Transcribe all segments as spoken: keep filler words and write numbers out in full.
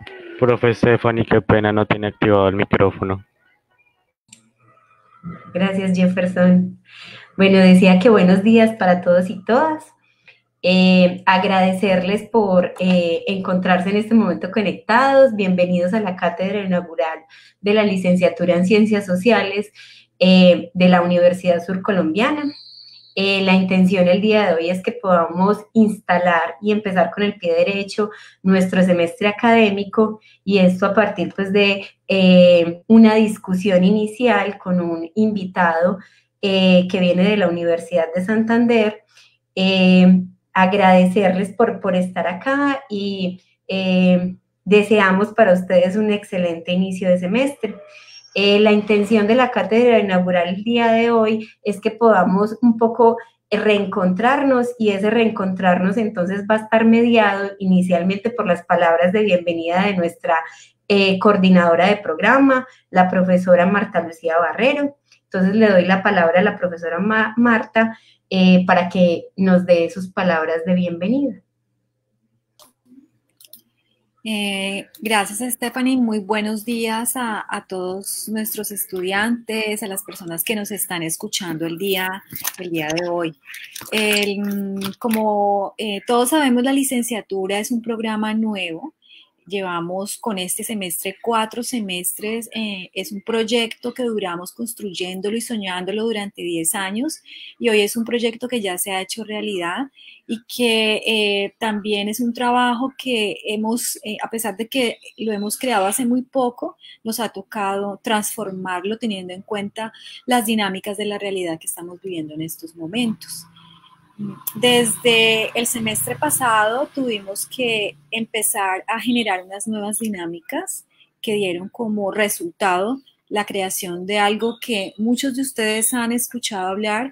Profe Stephanie, qué pena, no tiene activado el micrófono. Gracias, Jefferson. Bueno, decía que buenos días para todos y todas. Eh, agradecerles por eh, encontrarse en este momento conectados. Bienvenidos a la cátedra inaugural de la licenciatura en Ciencias Sociales eh, de la Universidad Surcolombiana. Eh, la intención el día de hoy es que podamos instalar y empezar con el pie derecho nuestro semestre académico, y esto a partir pues de eh, una discusión inicial con un invitado eh, que viene de la Universidad de Santander. Eh, agradecerles por, por estar acá y eh, deseamos para ustedes un excelente inicio de semestre. Eh, la intención de la cátedra inaugural el día de hoy es que podamos un poco reencontrarnos, y ese reencontrarnos entonces va a estar mediado inicialmente por las palabras de bienvenida de nuestra eh, coordinadora de programa, la profesora Marta Lucía Barrero. Entonces le doy la palabra a la profesora Ma Marta eh, para que nos dé sus palabras de bienvenida. Eh, gracias, Stephanie. Muy buenos días a, a todos nuestros estudiantes, a las personas que nos están escuchando el día, el día de hoy. El, como eh, todos sabemos, la licenciatura es un programa nuevo. Llevamos con este semestre cuatro semestres. Eh, es un proyecto que duramos construyéndolo y soñándolo durante diez años, y hoy es un proyecto que ya se ha hecho realidad y que eh, también es un trabajo que hemos, eh, a pesar de que lo hemos creado hace muy poco, nos ha tocado transformarlo teniendo en cuenta las dinámicas de la realidad que estamos viviendo en estos momentos. Desde el semestre pasado tuvimos que empezar a generar unas nuevas dinámicas que dieron como resultado la creación de algo que muchos de ustedes han escuchado hablar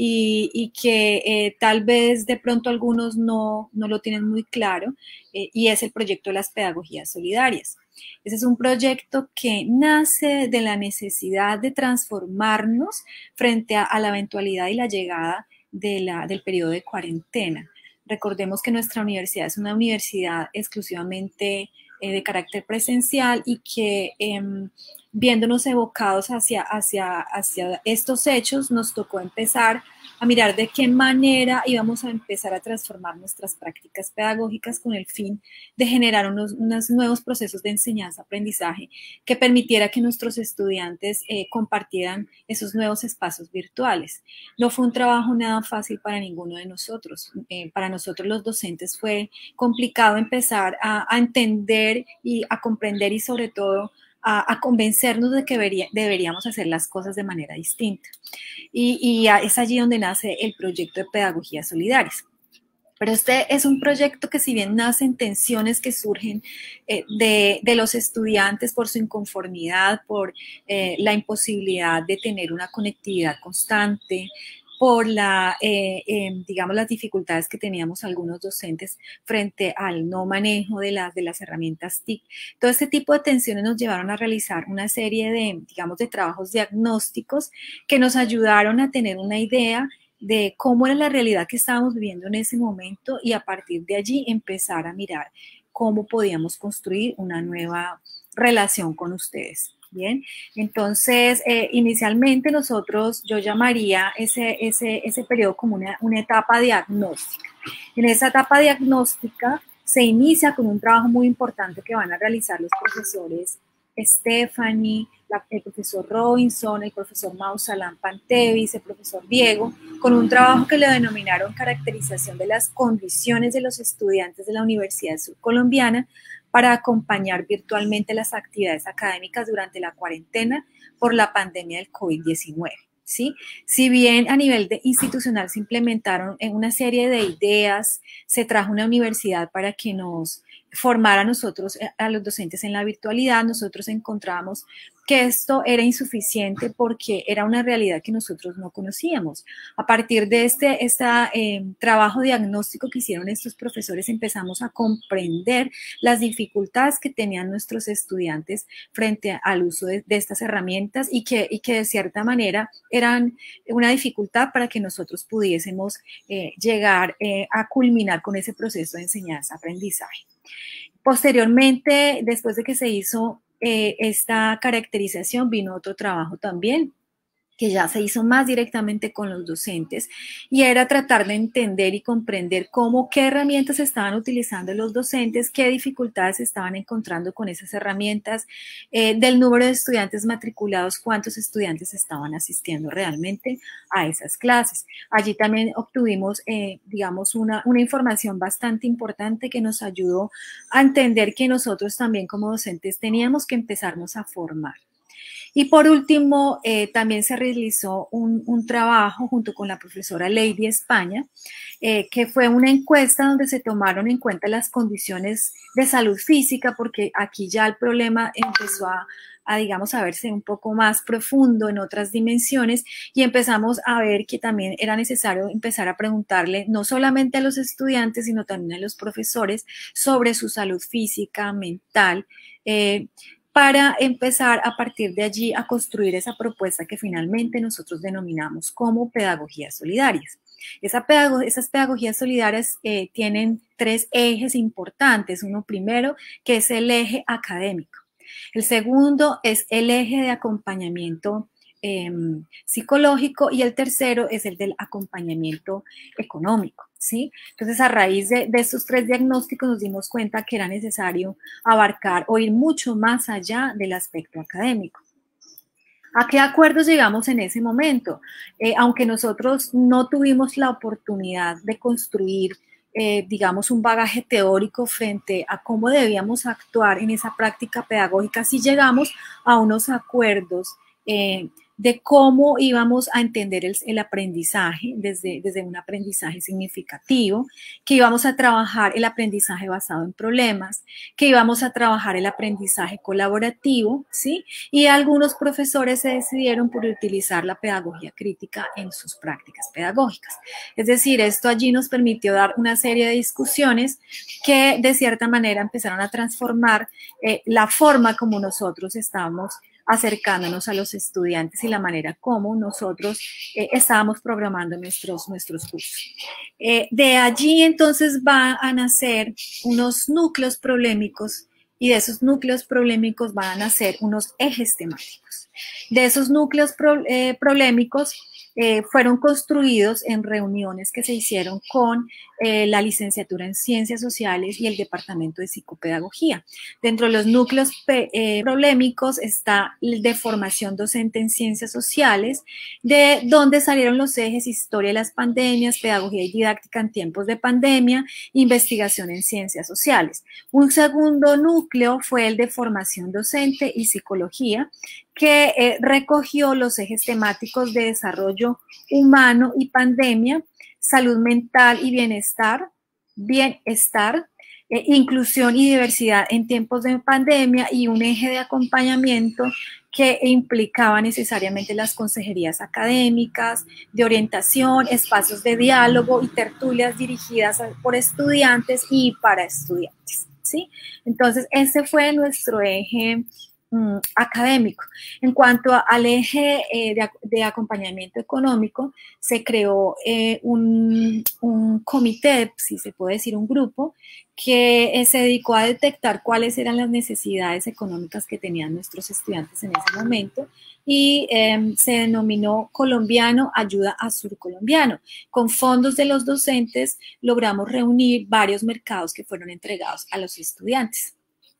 y, y que eh, tal vez de pronto algunos no, no lo tienen muy claro, eh, y es el proyecto de las pedagogías solidarias. Ese es un proyecto que nace de la necesidad de transformarnos frente a, a la eventualidad y la llegada de la, del periodo de cuarentena. Recordemos que nuestra universidad es una universidad exclusivamente eh, de carácter presencial y que eh, viéndonos evocados hacia, hacia, hacia estos hechos, nos tocó empezar a mirar de qué manera íbamos a empezar a transformar nuestras prácticas pedagógicas con el fin de generar unos, unos nuevos procesos de enseñanza-aprendizaje que permitiera que nuestros estudiantes eh, compartieran esos nuevos espacios virtuales. No fue un trabajo nada fácil para ninguno de nosotros. Eh, para nosotros los docentes fue complicado empezar a, a entender y a comprender y sobre todo a, a convencernos de que debería, deberíamos hacer las cosas de manera distinta. Y, y es allí donde nace el proyecto de Pedagogías Solidarias. Pero este es un proyecto que, si bien nacen tensiones que surgen eh, de, de los estudiantes por su inconformidad, por eh, la imposibilidad de tener una conectividad constante, por la, eh, eh, digamos, las dificultades que teníamos algunos docentes frente al no manejo de las, de las herramientas T I C. Todo este tipo de tensiones nos llevaron a realizar una serie de, digamos, de trabajos diagnósticos que nos ayudaron a tener una idea de cómo era la realidad que estábamos viviendo en ese momento, y a partir de allí empezar a mirar cómo podíamos construir una nueva relación con ustedes. Bien, entonces eh, inicialmente nosotros, yo llamaría ese, ese, ese periodo como una, una etapa diagnóstica. En esa etapa diagnóstica se inicia con un trabajo muy importante que van a realizar los profesores Stephanie, la, el profesor Robinson, el profesor Mausalán Pantevis, el profesor Diego, con un trabajo que le denominaron caracterización de las condiciones de los estudiantes de la Universidad Surcolombiana para acompañar virtualmente las actividades académicas durante la cuarentena por la pandemia del COVID diecinueve. ¿Sí? Si bien a nivel de institucional se implementaron en una serie de ideas, se trajo una universidad para que nos formar a nosotros, a los docentes en la virtualidad, nosotros encontramos que esto era insuficiente porque era una realidad que nosotros no conocíamos. A partir de este, este eh, trabajo diagnóstico que hicieron estos profesores, empezamos a comprender las dificultades que tenían nuestros estudiantes frente al uso de, de estas herramientas y que, y que de cierta manera eran una dificultad para que nosotros pudiésemos eh, llegar eh, a culminar con ese proceso de enseñanza-aprendizaje. Posteriormente, después de que se hizo eh, esta caracterización, vino otro trabajo también, que ya se hizo más directamente con los docentes, y era tratar de entender y comprender cómo, qué herramientas estaban utilizando los docentes, qué dificultades estaban encontrando con esas herramientas, eh, del número de estudiantes matriculados, cuántos estudiantes estaban asistiendo realmente a esas clases. Allí también obtuvimos, eh, digamos, una, una información bastante importante que nos ayudó a entender que nosotros también como docentes teníamos que empezarnos a formar. Y por último, eh, también se realizó un, un trabajo junto con la profesora Lady España, eh, que fue una encuesta donde se tomaron en cuenta las condiciones de salud física, porque aquí ya el problema empezó a, a, digamos, a verse un poco más profundo en otras dimensiones, y empezamos a ver que también era necesario empezar a preguntarle no solamente a los estudiantes, sino también a los profesores sobre su salud física, mental, eh, para empezar a partir de allí a construir esa propuesta que finalmente nosotros denominamos como pedagogías solidarias. Esa pedago- esas pedagogías solidarias eh, tienen tres ejes importantes. Uno primero, que es el eje académico. El segundo es el eje de acompañamiento eh, psicológico, y el tercero es el del acompañamiento económico, ¿sí? Entonces, a raíz de, de estos tres diagnósticos nos dimos cuenta que era necesario abarcar o ir mucho más allá del aspecto académico. ¿A qué acuerdos llegamos en ese momento? Eh, aunque nosotros no tuvimos la oportunidad de construir, eh, digamos, un bagaje teórico frente a cómo debíamos actuar en esa práctica pedagógica, sí llegamos a unos acuerdos eh, de cómo íbamos a entender el, el aprendizaje desde, desde un aprendizaje significativo, que íbamos a trabajar el aprendizaje basado en problemas, que íbamos a trabajar el aprendizaje colaborativo, ¿sí? Y algunos profesores se decidieron por utilizar la pedagogía crítica en sus prácticas pedagógicas. Es decir, esto allí nos permitió dar una serie de discusiones que de cierta manera empezaron a transformar eh, la forma como nosotros estamos acercándonos a los estudiantes y la manera como nosotros eh, estábamos programando nuestros, nuestros cursos. Eh, de allí entonces van a nacer unos núcleos problemáticos, y de esos núcleos problemáticos van a nacer unos ejes temáticos. De esos núcleos pro, eh, problemáticos eh, fueron construidos en reuniones que se hicieron con eh, la licenciatura en Ciencias Sociales y el Departamento de Psicopedagogía. Dentro de los núcleos eh, problemáticos está el de formación docente en Ciencias Sociales, de donde salieron los ejes Historia de las pandemias, Pedagogía y Didáctica en tiempos de pandemia, Investigación en Ciencias Sociales. Un segundo núcleo fue el de formación docente y psicología, que eh, recogió los ejes temáticos de desarrollo humano y pandemia, salud mental y bienestar, bienestar, eh, inclusión y diversidad en tiempos de pandemia, y un eje de acompañamiento que implicaba necesariamente las consejerías académicas, de orientación, espacios de diálogo y tertulias dirigidas por estudiantes y para estudiantes, ¿sí? Entonces, ese fue nuestro eje mm, académico. En cuanto a, al eje eh, de, de acompañamiento económico, se creó eh, un, un comité, si se puede decir un grupo, que eh, se dedicó a detectar cuáles eran las necesidades económicas que tenían nuestros estudiantes en ese momento, y eh, se denominó Colombiano Ayuda a Surcolombiano. Con fondos de los docentes logramos reunir varios mercados que fueron entregados a los estudiantes.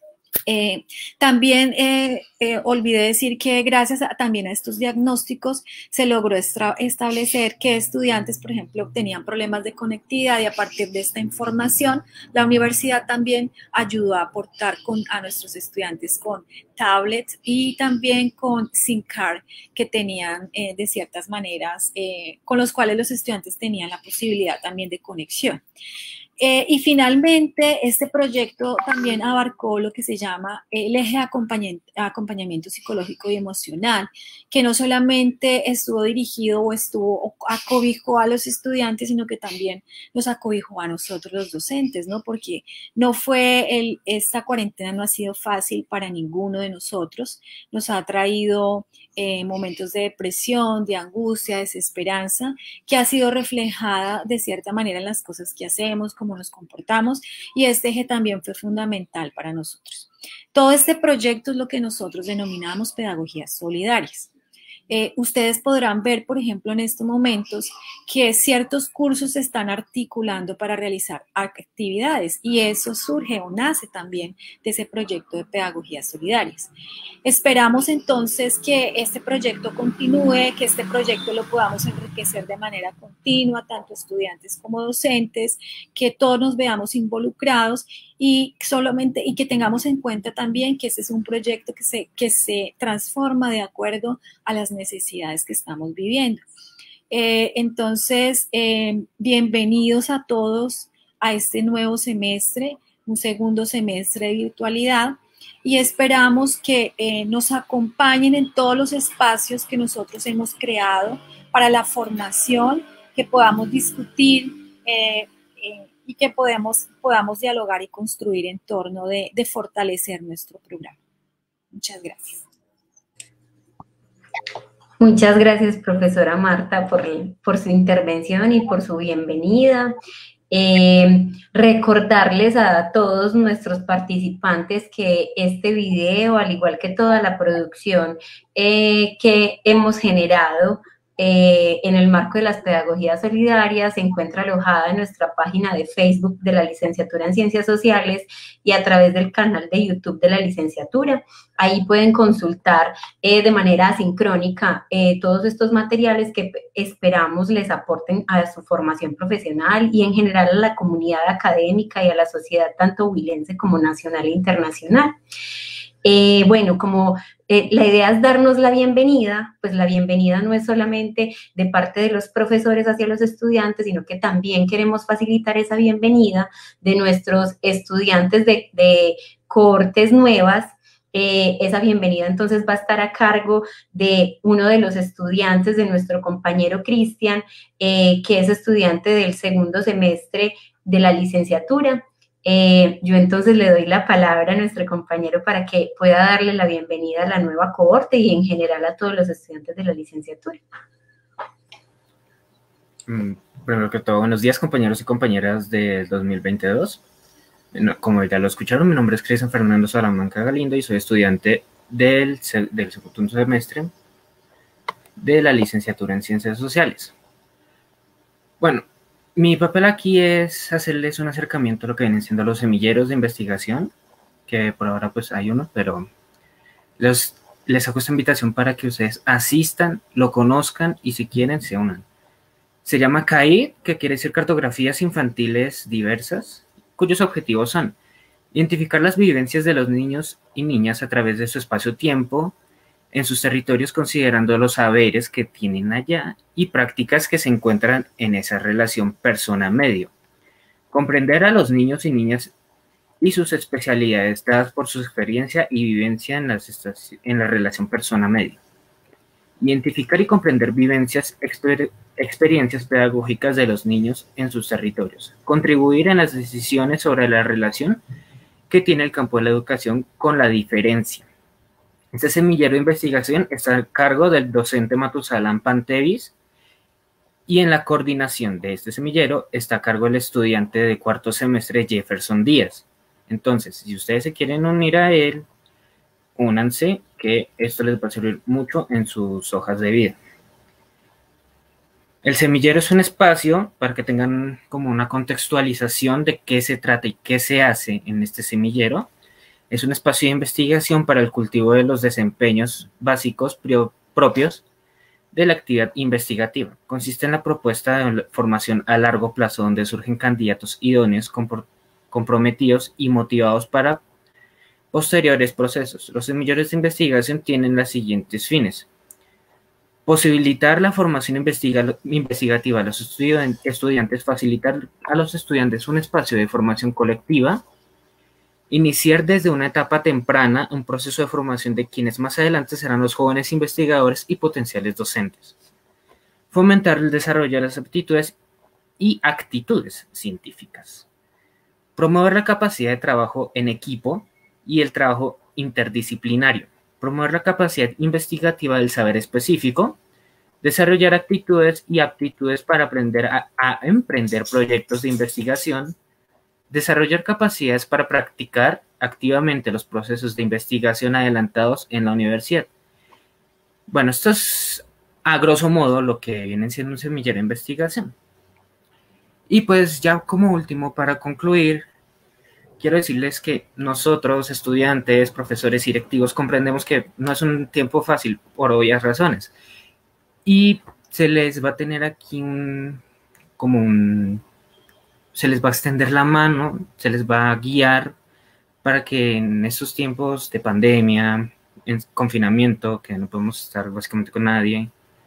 Eh, también eh, eh, olvidé decir que gracias a, también a estos diagnósticos se logró establecer que estudiantes, por ejemplo, tenían problemas de conectividad, y a partir de esta información la universidad también ayudó a aportar con, a nuestros estudiantes con tablets y también con SIM card que tenían eh, de ciertas maneras, eh, con los cuales los estudiantes tenían la posibilidad también de conexión. Eh, y finalmente, este proyecto también abarcó lo que se llama el eje de acompañamiento, acompañamiento psicológico y emocional, que no solamente estuvo dirigido o estuvo acobijó a los estudiantes, sino que también nos acobijó a nosotros los docentes, ¿no? Porque no fue el, esta cuarentena no ha sido fácil para ninguno de nosotros, nos ha traído eh, momentos de depresión, de angustia, desesperanza, que ha sido reflejada de cierta manera en las cosas que hacemos, como cómo nos comportamos, y este eje también fue fundamental para nosotros. Todo este proyecto es lo que nosotros denominamos pedagogías solidarias. Eh, ustedes podrán ver, por ejemplo, en estos momentos que ciertos cursos se están articulando para realizar actividades, y eso surge o nace también de ese proyecto de pedagogías solidarias. Esperamos entonces que este proyecto continúe, que este proyecto lo podamos enriquecer de manera continua, tanto estudiantes como docentes, que todos nos veamos involucrados y solamente y que tengamos en cuenta también que este es un proyecto que se, que se transforma de acuerdo a las necesidades que estamos viviendo. Eh, entonces, eh, bienvenidos a todos a este nuevo semestre, un segundo semestre de virtualidad, y esperamos que eh, nos acompañen en todos los espacios que nosotros hemos creado para la formación, que podamos discutir eh, eh, y que podemos, podamos dialogar y construir en torno de, de fortalecer nuestro programa. Muchas gracias. Muchas gracias, profesora Marta, por, por su intervención y por su bienvenida. Eh, recordarles a todos nuestros participantes que este video, al igual que toda la producción eh, que hemos generado eh, en el marco de las pedagogías solidarias, se encuentra alojada en nuestra página de Facebook de la Licenciatura en Ciencias Sociales y a través del canal de YouTube de la licenciatura. Ahí pueden consultar eh, de manera asincrónica eh, todos estos materiales que esperamos les aporten a su formación profesional y en general a la comunidad académica y a la sociedad tanto huilense como nacional e internacional. Eh, bueno, como eh, la idea es darnos la bienvenida, pues la bienvenida no es solamente de parte de los profesores hacia los estudiantes, sino que también queremos facilitar esa bienvenida de nuestros estudiantes de, de cohortes nuevas. Eh, esa bienvenida entonces va a estar a cargo de uno de los estudiantes de nuestro compañero Cristian, eh, que es estudiante del segundo semestre de la licenciatura. Eh, yo entonces le doy la palabra a nuestro compañero para que pueda darle la bienvenida a la nueva cohorte y en general a todos los estudiantes de la licenciatura. Primero que todo, buenos días, compañeros y compañeras del dos mil veintidós. Como ya lo escucharon, mi nombre es Cristian Fernando Salamanca Galindo y soy estudiante del, del segundo semestre de la licenciatura en Ciencias Sociales. Bueno, mi papel aquí es hacerles un acercamiento a lo que vienen siendo los semilleros de investigación, que por ahora pues hay uno, pero los, les hago esta invitación para que ustedes asistan, lo conozcan y si quieren se unan. Se llama C A I D, que quiere decir Cartografías Infantiles Diversas, cuyos objetivos son identificar las vivencias de los niños y niñas a través de su espacio-tiempo en sus territorios, considerando los saberes que tienen allá y prácticas que se encuentran en esa relación persona-medio. Comprender a los niños y niñas y sus especialidades dadas por su experiencia y vivencia en, las en la relación persona-medio. Identificar y comprender vivencias, exper experiencias pedagógicas de los niños en sus territorios. Contribuir en las decisiones sobre la relación que tiene el campo de la educación con la diferencia. Este semillero de investigación está a cargo del docente Matusalán Pantevis y en la coordinación de este semillero está a cargo el estudiante de cuarto semestre Jefferson Díaz. Entonces, si ustedes se quieren unir a él, únanse, que esto les va a servir mucho en sus hojas de vida. El semillero es un espacio para que tengan como una contextualización de qué se trata y qué se hace en este semillero. Es un espacio de investigación para el cultivo de los desempeños básicos propios de la actividad investigativa. Consiste en la propuesta de formación a largo plazo donde surgen candidatos idóneos, comprometidos y motivados para posteriores procesos. Los semilleros de investigación tienen los siguientes fines: posibilitar la formación investiga investigativa a los estudiantes, facilitar a los estudiantes un espacio de formación colectiva, iniciar desde una etapa temprana un proceso de formación de quienes más adelante serán los jóvenes investigadores y potenciales docentes, fomentar el desarrollo de las aptitudes y actitudes científicas, promover la capacidad de trabajo en equipo y el trabajo interdisciplinario, promover la capacidad investigativa del saber específico, desarrollar actitudes y aptitudes para aprender a, a emprender proyectos de investigación, Desarrollar capacidades para practicar activamente los procesos de investigación adelantados en la universidad. Bueno, esto es a grosso modo lo que viene siendo un semillero de investigación. Y pues ya como último, para concluir, quiero decirles que nosotros, estudiantes, profesores y directivos, comprendemos que no es un tiempo fácil por obvias razones. Y se les va a tener aquí un, como un, se les va a extender la mano, se les va a guiar para que en estos tiempos de pandemia, en confinamiento, que no podemos estar básicamente con nadie,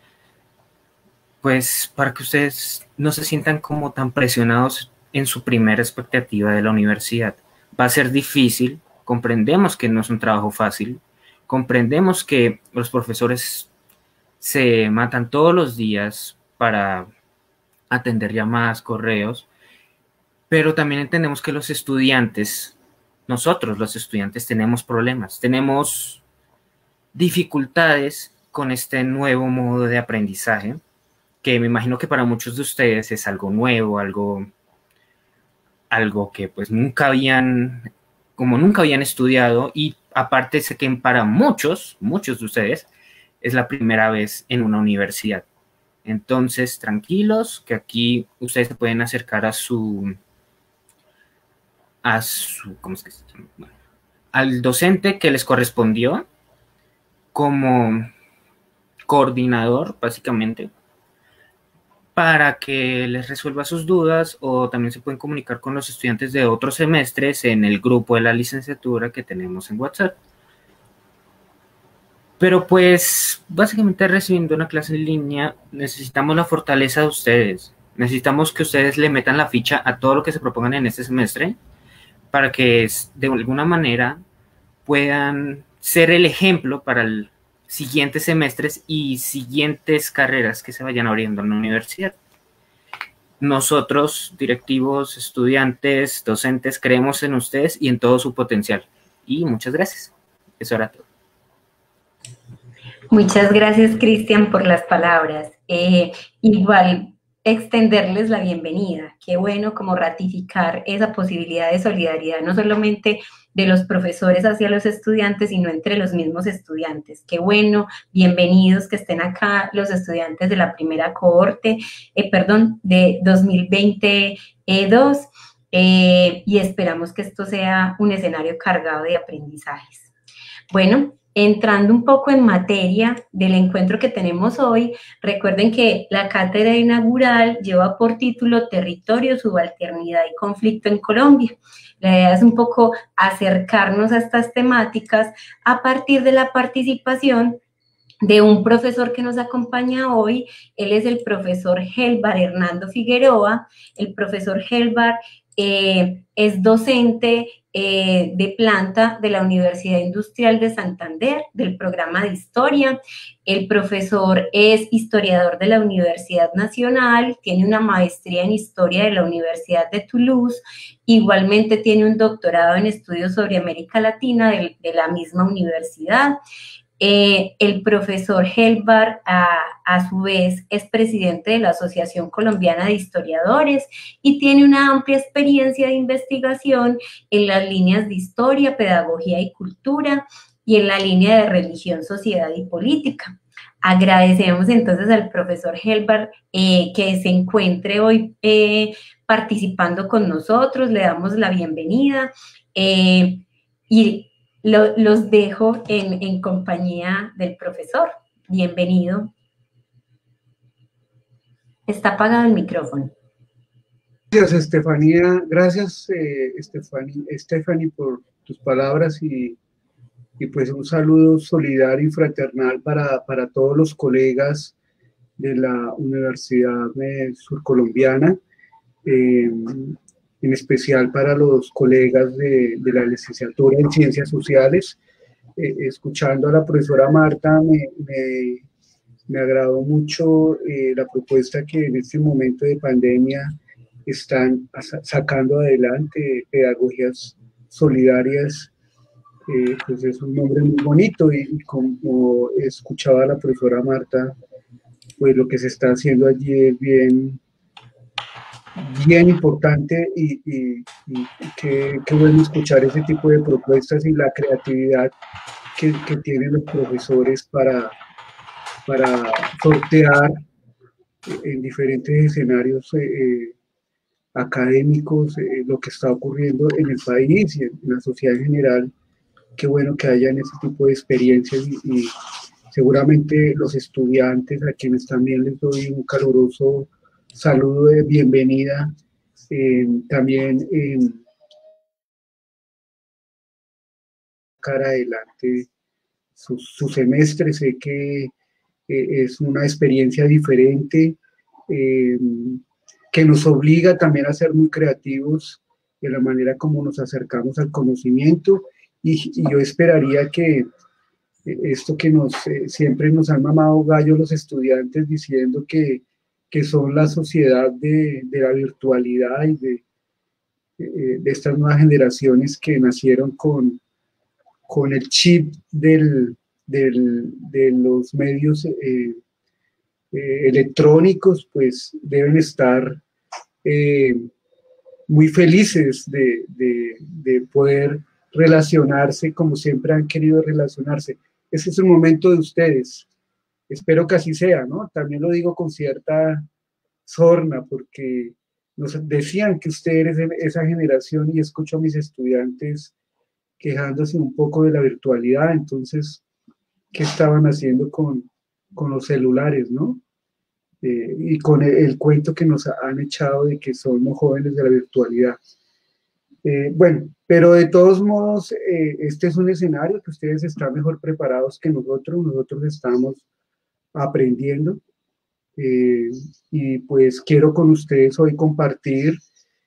pues para que ustedes no se sientan como tan presionados en su primera expectativa de la universidad. Va a ser difícil, comprendemos que no es un trabajo fácil, comprendemos que los profesores se matan todos los días para atender llamadas, correos, pero también entendemos que los estudiantes, nosotros los estudiantes tenemos problemas, tenemos dificultades con este nuevo modo de aprendizaje, que me imagino que para muchos de ustedes es algo nuevo, algo, algo que pues nunca habían, como nunca habían estudiado, y aparte sé que para muchos, muchos de ustedes, es la primera vez en una universidad. Entonces, tranquilos, que aquí ustedes se pueden acercar a su, a su, ¿cómo es que se llama? Bueno, al docente que les correspondió como coordinador, básicamente, para que les resuelva sus dudas, o también se pueden comunicar con los estudiantes de otros semestres en el grupo de la licenciatura que tenemos en WhatsApp. Pero pues, básicamente recibiendo una clase en línea, necesitamos la fortaleza de ustedes. Necesitamos que ustedes le metan la ficha a todo lo que se propongan en este semestre, para que de alguna manera puedan ser el ejemplo para el siguientes semestres y siguientes carreras que se vayan abriendo en la universidad. Nosotros, directivos, estudiantes, docentes, creemos en ustedes y en todo su potencial. Y muchas gracias. Eso era todo. Muchas gracias, Cristian, por las palabras. Eh, igual, extenderles la bienvenida. Qué bueno como ratificar esa posibilidad de solidaridad, no solamente de los profesores hacia los estudiantes, sino entre los mismos estudiantes. Qué bueno, bienvenidos que estén acá los estudiantes de la primera cohorte, eh, perdón, de dos mil veintidós, eh, y esperamos que esto sea un escenario cargado de aprendizajes. Bueno, entrando un poco en materia del encuentro que tenemos hoy, recuerden que la cátedra inaugural lleva por título Territorio, Subalternidad y Conflicto en Colombia. La idea es un poco acercarnos a estas temáticas a partir de la participación de un profesor que nos acompaña hoy. Él es el profesor Helbar Hernando Figueroa. El profesor Helbar eh, es docente eh, de planta de la Universidad Industrial de Santander, del programa de Historia. El profesor es historiador de la Universidad Nacional, tiene una maestría en Historia de la Universidad de Toulouse, igualmente tiene un doctorado en estudios sobre América Latina de, de la misma universidad. Eh, el profesor Helbar, a, a su vez, es presidente de la Asociación Colombiana de Historiadores y tiene una amplia experiencia de investigación en las líneas de historia, pedagogía y cultura y en la línea de religión, sociedad y política. Agradecemos entonces al profesor Helbar eh, que se encuentre hoy eh, participando con nosotros, le damos la bienvenida eh, y Lo, los dejo en, en compañía del profesor. Bienvenido. Está apagado el micrófono. Gracias, Estefanía. Gracias, eh, Estefani, Estefani, por tus palabras y, y pues un saludo solidario y fraternal para, para todos los colegas de la Universidad eh, Surcolombiana. Eh, en especial para los colegas de, de la licenciatura en Ciencias Sociales. Eh, escuchando a la profesora Marta, me, me, me agradó mucho eh, la propuesta que en este momento de pandemia están sacando adelante, pedagogías solidarias. Eh, pues es un nombre muy bonito y, y como escuchaba a la profesora Marta, pues lo que se está haciendo allí es bien, bien importante y, y, y qué, qué bueno escuchar ese tipo de propuestas y la creatividad que, que tienen los profesores para, para sortear en diferentes escenarios eh, eh, académicos eh, lo que está ocurriendo en el país y en, en la sociedad en general. Qué bueno que hayan ese tipo de experiencias y, y seguramente los estudiantes, a quienes también les doy un caluroso saludo de bienvenida, eh, también eh, cara adelante su, su semestre. Sé que eh, es una experiencia diferente, eh, que nos obliga también a ser muy creativos en la manera como nos acercamos al conocimiento y, y yo esperaría que esto que nos, eh, siempre nos han mamado gallo los estudiantes diciendo que, que son la sociedad de, de la virtualidad y de, eh, de estas nuevas generaciones que nacieron con, con el chip del, del, de los medios eh, eh, electrónicos, pues deben estar eh, muy felices de, de, de poder relacionarse como siempre han querido relacionarse. Ese es el momento de ustedes. Espero que así sea, ¿no? También lo digo con cierta sorna, porque nos decían que ustedes eres esa generación y escucho a mis estudiantes quejándose un poco de la virtualidad. Entonces, ¿qué estaban haciendo con, con los celulares, no? Eh, y con el, el cuento que nos han echado de que somos jóvenes de la virtualidad. Eh, bueno, pero de todos modos, eh, este es un escenario que ustedes están mejor preparados que nosotros, nosotros estamos aprendiendo eh, y pues quiero con ustedes hoy compartir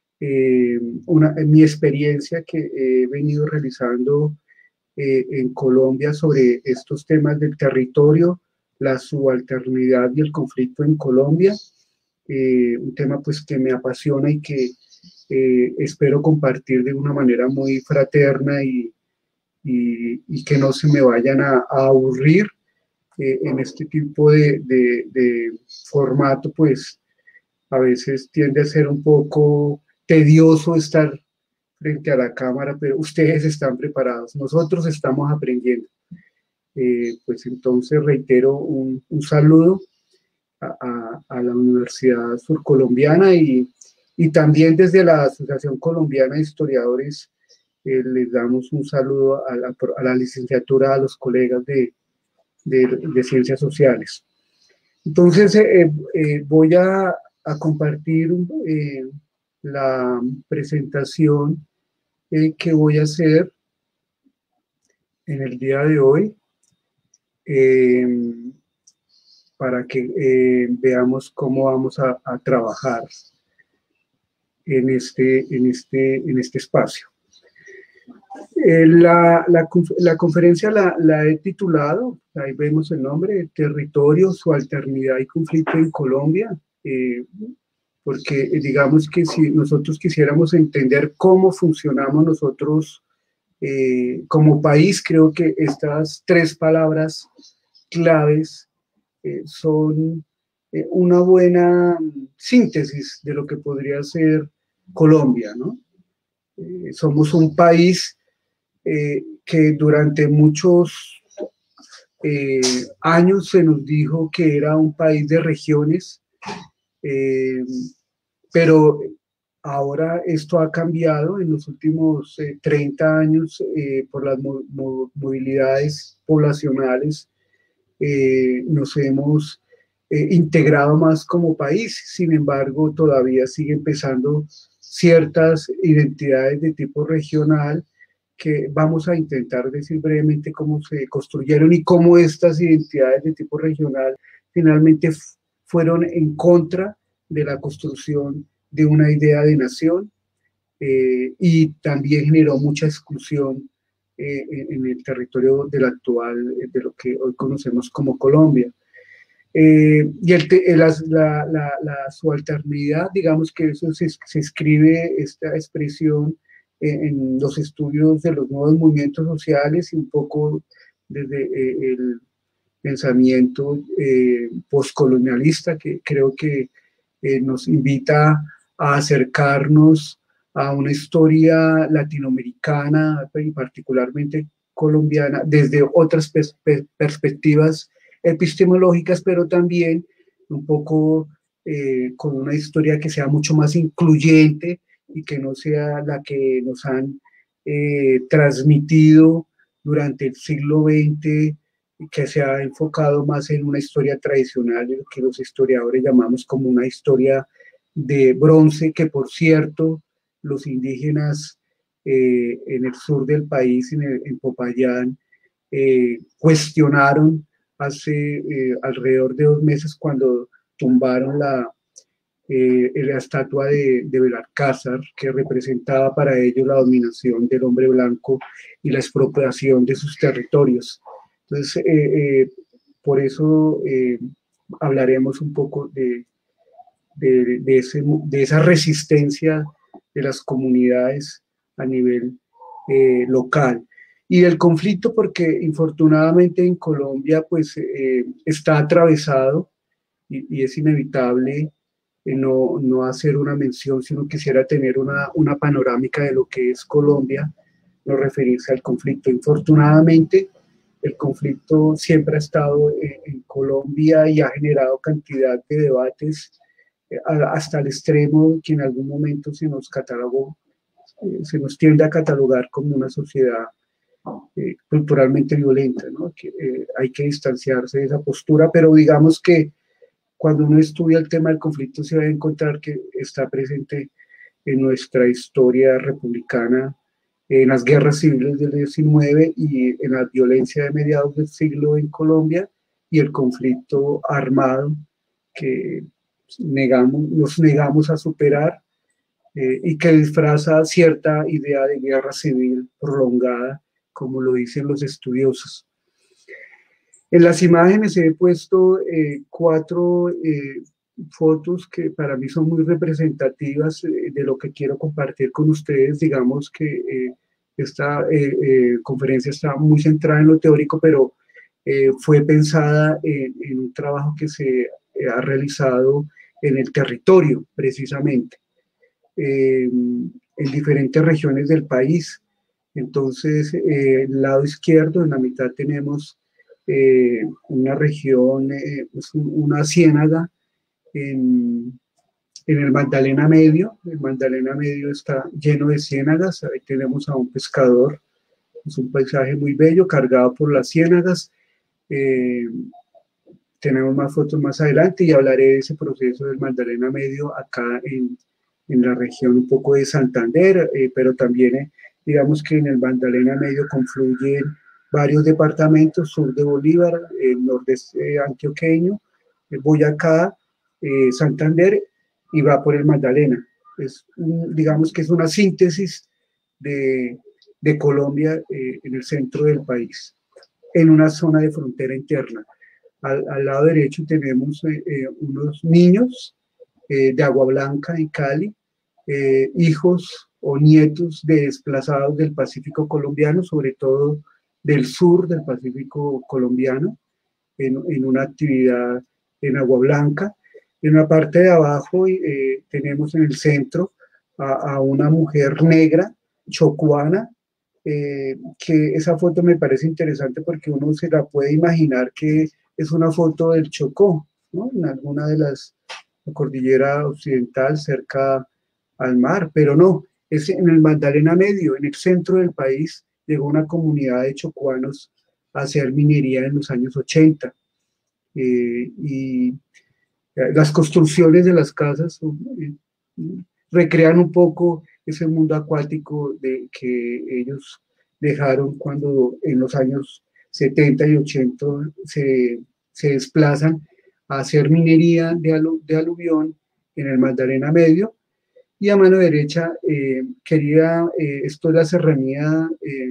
eh, una, mi experiencia que he venido realizando eh, en Colombia sobre estos temas del territorio, la subalternidad y el conflicto en Colombia, eh, un tema pues que me apasiona y que Eh, espero compartir de una manera muy fraterna y, y, y que no se me vayan a, a aburrir eh, en este tipo de, de, de formato, pues a veces tiende a ser un poco tedioso estar frente a la cámara, pero ustedes están preparados, nosotros estamos aprendiendo. Eh, pues entonces reitero un, un saludo a, a, a la Universidad Surcolombiana y Y también desde la Asociación Colombiana de Historiadores eh, les damos un saludo a la, a la licenciatura, a los colegas de, de, de Ciencias Sociales. Entonces eh, eh, voy a, a compartir eh, la presentación eh, que voy a hacer en el día de hoy eh, para que eh, veamos cómo vamos a, a trabajar en este, en este, en este espacio. Eh, la, la, la conferencia la, la he titulado, ahí vemos el nombre, Territorio, Subalternidad y Conflicto en Colombia, eh, porque digamos que si nosotros quisiéramos entender cómo funcionamos nosotros eh, como país, creo que estas tres palabras claves eh, son eh, una buena síntesis de lo que podría ser Colombia, ¿no? Eh, somos un país eh, que durante muchos eh, años se nos dijo que era un país de regiones, eh, pero ahora esto ha cambiado en los últimos eh, treinta años eh, por las mo mo movilidades poblacionales. Eh, nos hemos eh, integrado más como país, sin embargo todavía siguen pesando ciertas identidades de tipo regional que vamos a intentar decir brevemente cómo se construyeron y cómo estas identidades de tipo regional finalmente fueron en contra de la construcción de una idea de nación eh, y también generó mucha exclusión eh, en el territorio del actual, de lo que hoy conocemos como Colombia. Eh, y el te, la, la, la, la subalternidad, digamos que eso se, se escribe, esta expresión, en, en los estudios de los nuevos movimientos sociales y un poco desde eh, el pensamiento eh, postcolonialista, que creo que eh, nos invita a acercarnos a una historia latinoamericana y particularmente colombiana desde otras pers perspectivas epistemológicas, pero también un poco eh, con una historia que sea mucho más incluyente y que no sea la que nos han eh, transmitido durante el siglo veinte, que se ha enfocado más en una historia tradicional, lo que los historiadores llamamos como una historia de bronce, que por cierto los indígenas eh, en el sur del país, en, el, en Popayán, eh, cuestionaron hace eh, alrededor de dos meses cuando tumbaron la, eh, la estatua de, de Belalcázar, que representaba para ellos la dominación del hombre blanco y la expropiación de sus territorios. Entonces, eh, eh, por eso eh, hablaremos un poco de, de, de, ese, de esa resistencia de las comunidades a nivel eh, local. Y del conflicto, porque infortunadamente en Colombia pues eh, está atravesado y, y es inevitable eh, no, no hacer una mención, sino quisiera tener una, una panorámica de lo que es Colombia, no referirse al conflicto. Infortunadamente, el conflicto siempre ha estado en, en Colombia y ha generado cantidad de debates eh, hasta el extremo que en algún momento se nos catalogó, eh, se nos tiende a catalogar como una sociedad eh, culturalmente violenta, ¿no? Que, eh, hay que distanciarse de esa postura, pero digamos que cuando uno estudia el tema del conflicto se va a encontrar que está presente en nuestra historia republicana, en las guerras civiles del diecinueve y en la violencia de mediados del siglo en Colombia y el conflicto armado que negamos, nos negamos a superar eh, y que disfraza cierta idea de guerra civil prolongada, como lo dicen los estudiosos. En las imágenes he puesto eh, cuatro eh, fotos que para mí son muy representativas eh, de lo que quiero compartir con ustedes. Digamos que eh, esta eh, eh, conferencia está muy centrada en lo teórico, pero eh, fue pensada en, en un trabajo que se eh, ha realizado en el territorio, precisamente, eh, en diferentes regiones del país. Entonces, eh, el lado izquierdo, en la mitad tenemos eh, una región, eh, una ciénaga en, en el Magdalena Medio. El Magdalena Medio está lleno de ciénagas. Ahí tenemos a un pescador. Es un paisaje muy bello, cargado por las ciénagas. Eh, tenemos más fotos más adelante y hablaré de ese proceso del Magdalena Medio acá en, en la región un poco de Santander, eh, pero también eh, digamos que en el Magdalena Medio confluyen varios departamentos, sur de Bolívar, el nordeste antioqueño, el Boyacá, eh, Santander, y va por el Magdalena. Es un, digamos que es una síntesis de, de Colombia eh, en el centro del país, en una zona de frontera interna. Al, al lado derecho tenemos eh, eh, unos niños eh, de Agua Blanca en Cali, eh, hijos o nietos de desplazados del Pacífico colombiano, sobre todo del sur del Pacífico colombiano, en, en una actividad en Agua Blanca. En la parte de abajo eh, tenemos en el centro a, a una mujer negra, chocuana, eh, que esa foto me parece interesante porque uno se la puede imaginar que es una foto del Chocó, ¿no? En alguna de las la cordillera occidental cerca al mar, pero no, es en el Magdalena Medio, en el centro del país, llegó una comunidad de chocuanos a hacer minería en los años ochenta. Eh, y las construcciones de las casas eh, recrean un poco ese mundo acuático de, que ellos dejaron cuando en los años setenta y ochenta se, se desplazan a hacer minería de, alu, de aluvión en el Magdalena Medio. Y a mano derecha eh, quería, eh, esto es la serranía, eh,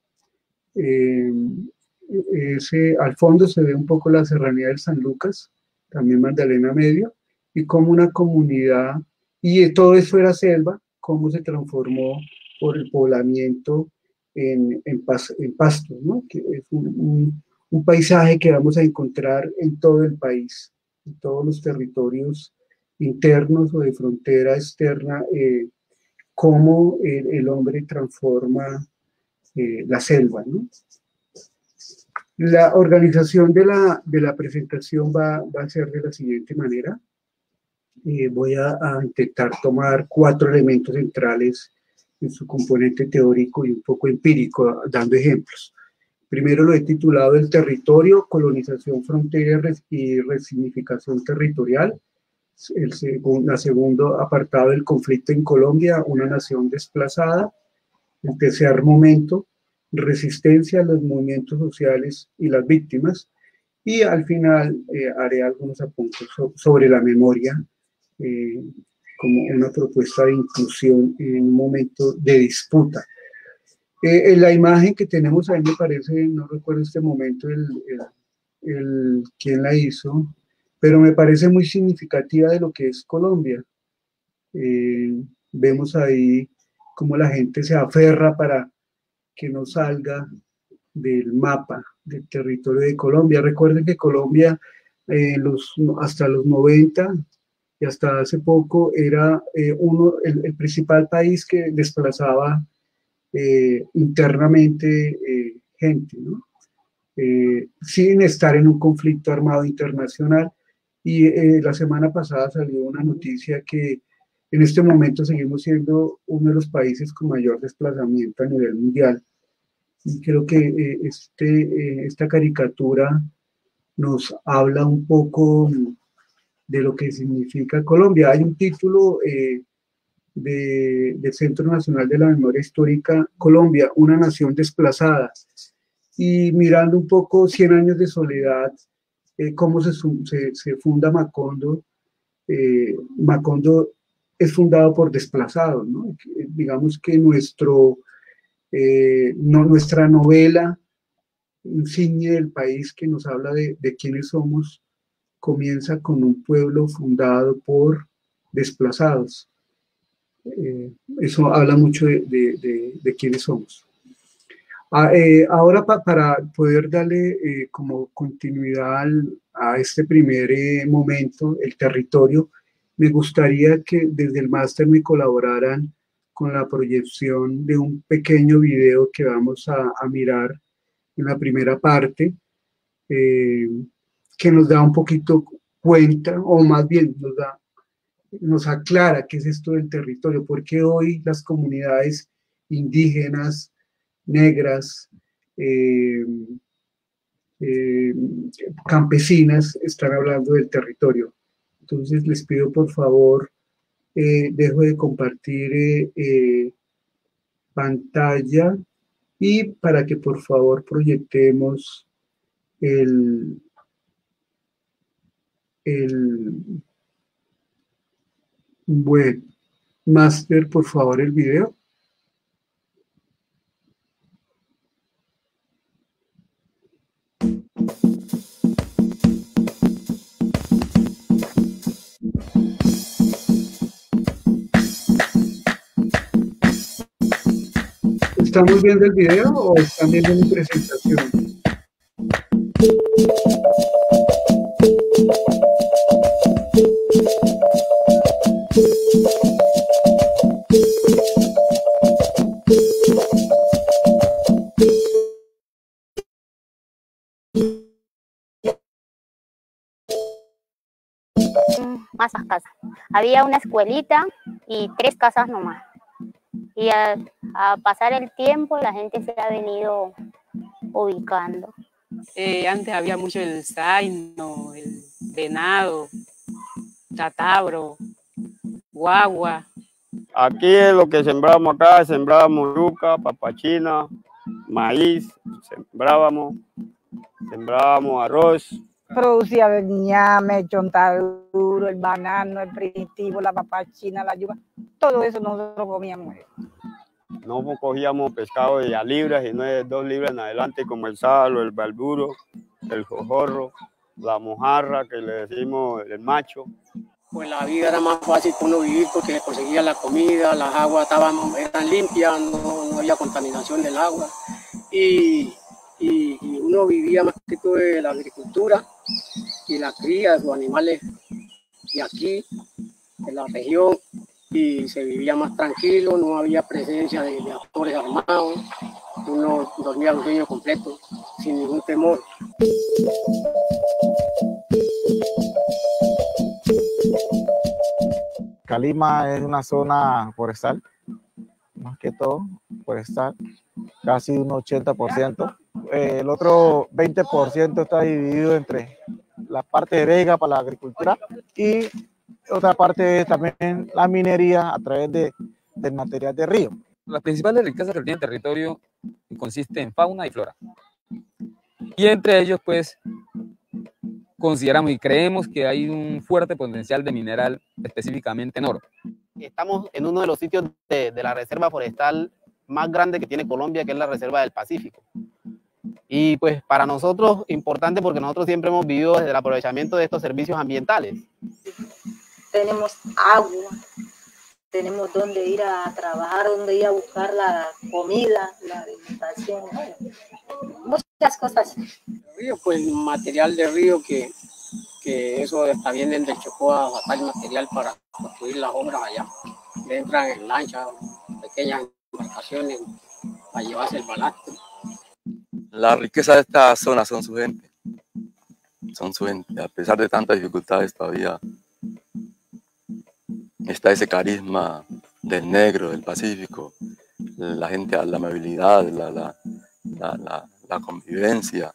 eh, ese, al fondo se ve un poco la serranía del San Lucas, también Magdalena Medio, y como una comunidad, y todo eso era selva, cómo se transformó por el poblamiento en, en, pas, en pastos, ¿no? Que es un, un, un paisaje que vamos a encontrar en todo el país, en todos los territorios internos o de frontera externa, eh, cómo el, el hombre transforma eh, la selva, ¿no? La organización de la, de la presentación va, va a ser de la siguiente manera. Eh, voy a, a intentar tomar cuatro elementos centrales en su componente teórico y un poco empírico, dando ejemplos. Primero lo he titulado El territorio, colonización, frontera y resignificación territorial. El segundo, el segundo apartado, el conflicto en Colombia, una nación desplazada. El tercer momento, resistencia a los movimientos sociales y las víctimas. Y al final eh, haré algunos apuntes so, sobre la memoria, eh, como una propuesta de inclusión en un momento de disputa. Eh, en la imagen que tenemos ahí me parece, no recuerdo este momento el, el, el, quién la hizo, pero me parece muy significativa de lo que es Colombia. Eh, vemos ahí cómo la gente se aferra para que no salga del mapa del territorio de Colombia. Recuerden que Colombia eh, los, hasta los noventa y hasta hace poco era eh, uno, el, el principal país que desplazaba eh, internamente eh, gente, ¿no? Eh, sin estar en un conflicto armado internacional. Y eh, la semana pasada salió una noticia que en este momento seguimos siendo uno de los países con mayor desplazamiento a nivel mundial. Y creo que eh, este, eh, esta caricatura nos habla un poco de lo que significa Colombia. Hay un título eh, de, del Centro Nacional de la Memoria Histórica, Colombia, una nación desplazada. Y mirando un poco Cien años de soledad, eh, cómo se, se, se funda Macondo. Eh, Macondo es fundado por desplazados, ¿no? Digamos que nuestro, eh, no, nuestra novela insignia del país que nos habla de, de quiénes somos, comienza con un pueblo fundado por desplazados. Eh, eso habla mucho de, de, de, de quiénes somos. Ah, eh, ahora pa, para poder darle eh, como continuidad al, a este primer eh, momento, el territorio, me gustaría que desde el máster me colaboraran con la proyección de un pequeño video que vamos a, a mirar en la primera parte, eh, que nos da un poquito cuenta, o más bien nos da, nos aclara qué es esto del territorio, porque hoy las comunidades indígenas, negras, eh, eh, campesinas están hablando del territorio. Entonces les pido por favor, eh, dejo de compartir eh, eh, pantalla y para que por favor proyectemos el, el webmaster, por favor, el video. ¿Estamos viendo el video o están viendo mi presentación? Más casas. Había una escuelita y tres casas nomás. Y a, a pasar el tiempo la gente se ha venido ubicando. Eh, antes había mucho el zaino, el venado, chatabro, guagua. Aquí es lo que sembrábamos acá, sembrábamos yuca, papachina, maíz, sembrábamos, sembrábamos arroz. Producía el ñame, chontaduro, el banano, el primitivo, la papachina, la yuca, todo eso nosotros comíamos. No cogíamos pescado de a libras y no de dos libras en adelante, como el salo, el balburo, el jojorro, la mojarra, que le decimos el macho. Pues la vida era más fácil que uno vivir porque conseguía la comida, las aguas estaban, eran limpias, no, no había contaminación del agua. Y, y, y uno vivía más que todo de la agricultura y la cría de los animales de aquí. de la región y se vivía más tranquilo, no había presencia de, de actores armados, uno dormía un sueño completo sin ningún temor. Calima es una zona forestal, más que todo forestal, casi un ochenta por ciento. Eh, el otro veinte por ciento está dividido entre la parte de vega para la agricultura y otra parte es también la minería a través de, del material de río. Las principales riquezas que tiene el territorio consiste en fauna y flora. Y entre ellos, pues, consideramos y creemos que hay un fuerte potencial de mineral, específicamente en oro. Estamos en uno de los sitios de, de la reserva forestal más grande que tiene Colombia, que es la Reserva del Pacífico. Y pues para nosotros importante porque nosotros siempre hemos vivido desde el aprovechamiento de estos servicios ambientales. Tenemos agua, tenemos dónde ir a trabajar, dónde ir a buscar la comida, la alimentación, muchas cosas. Río, pues material de río que, que eso está bien desde el Chocó a sacar material para construir las obras allá. Le entran en lanchas, pequeñas embarcaciones para llevarse el balasto. La riqueza de esta zona son su gente, son su gente. A pesar de tantas dificultades todavía está ese carisma del negro, del Pacífico, la gente, la amabilidad, la, la, la, la, la convivencia.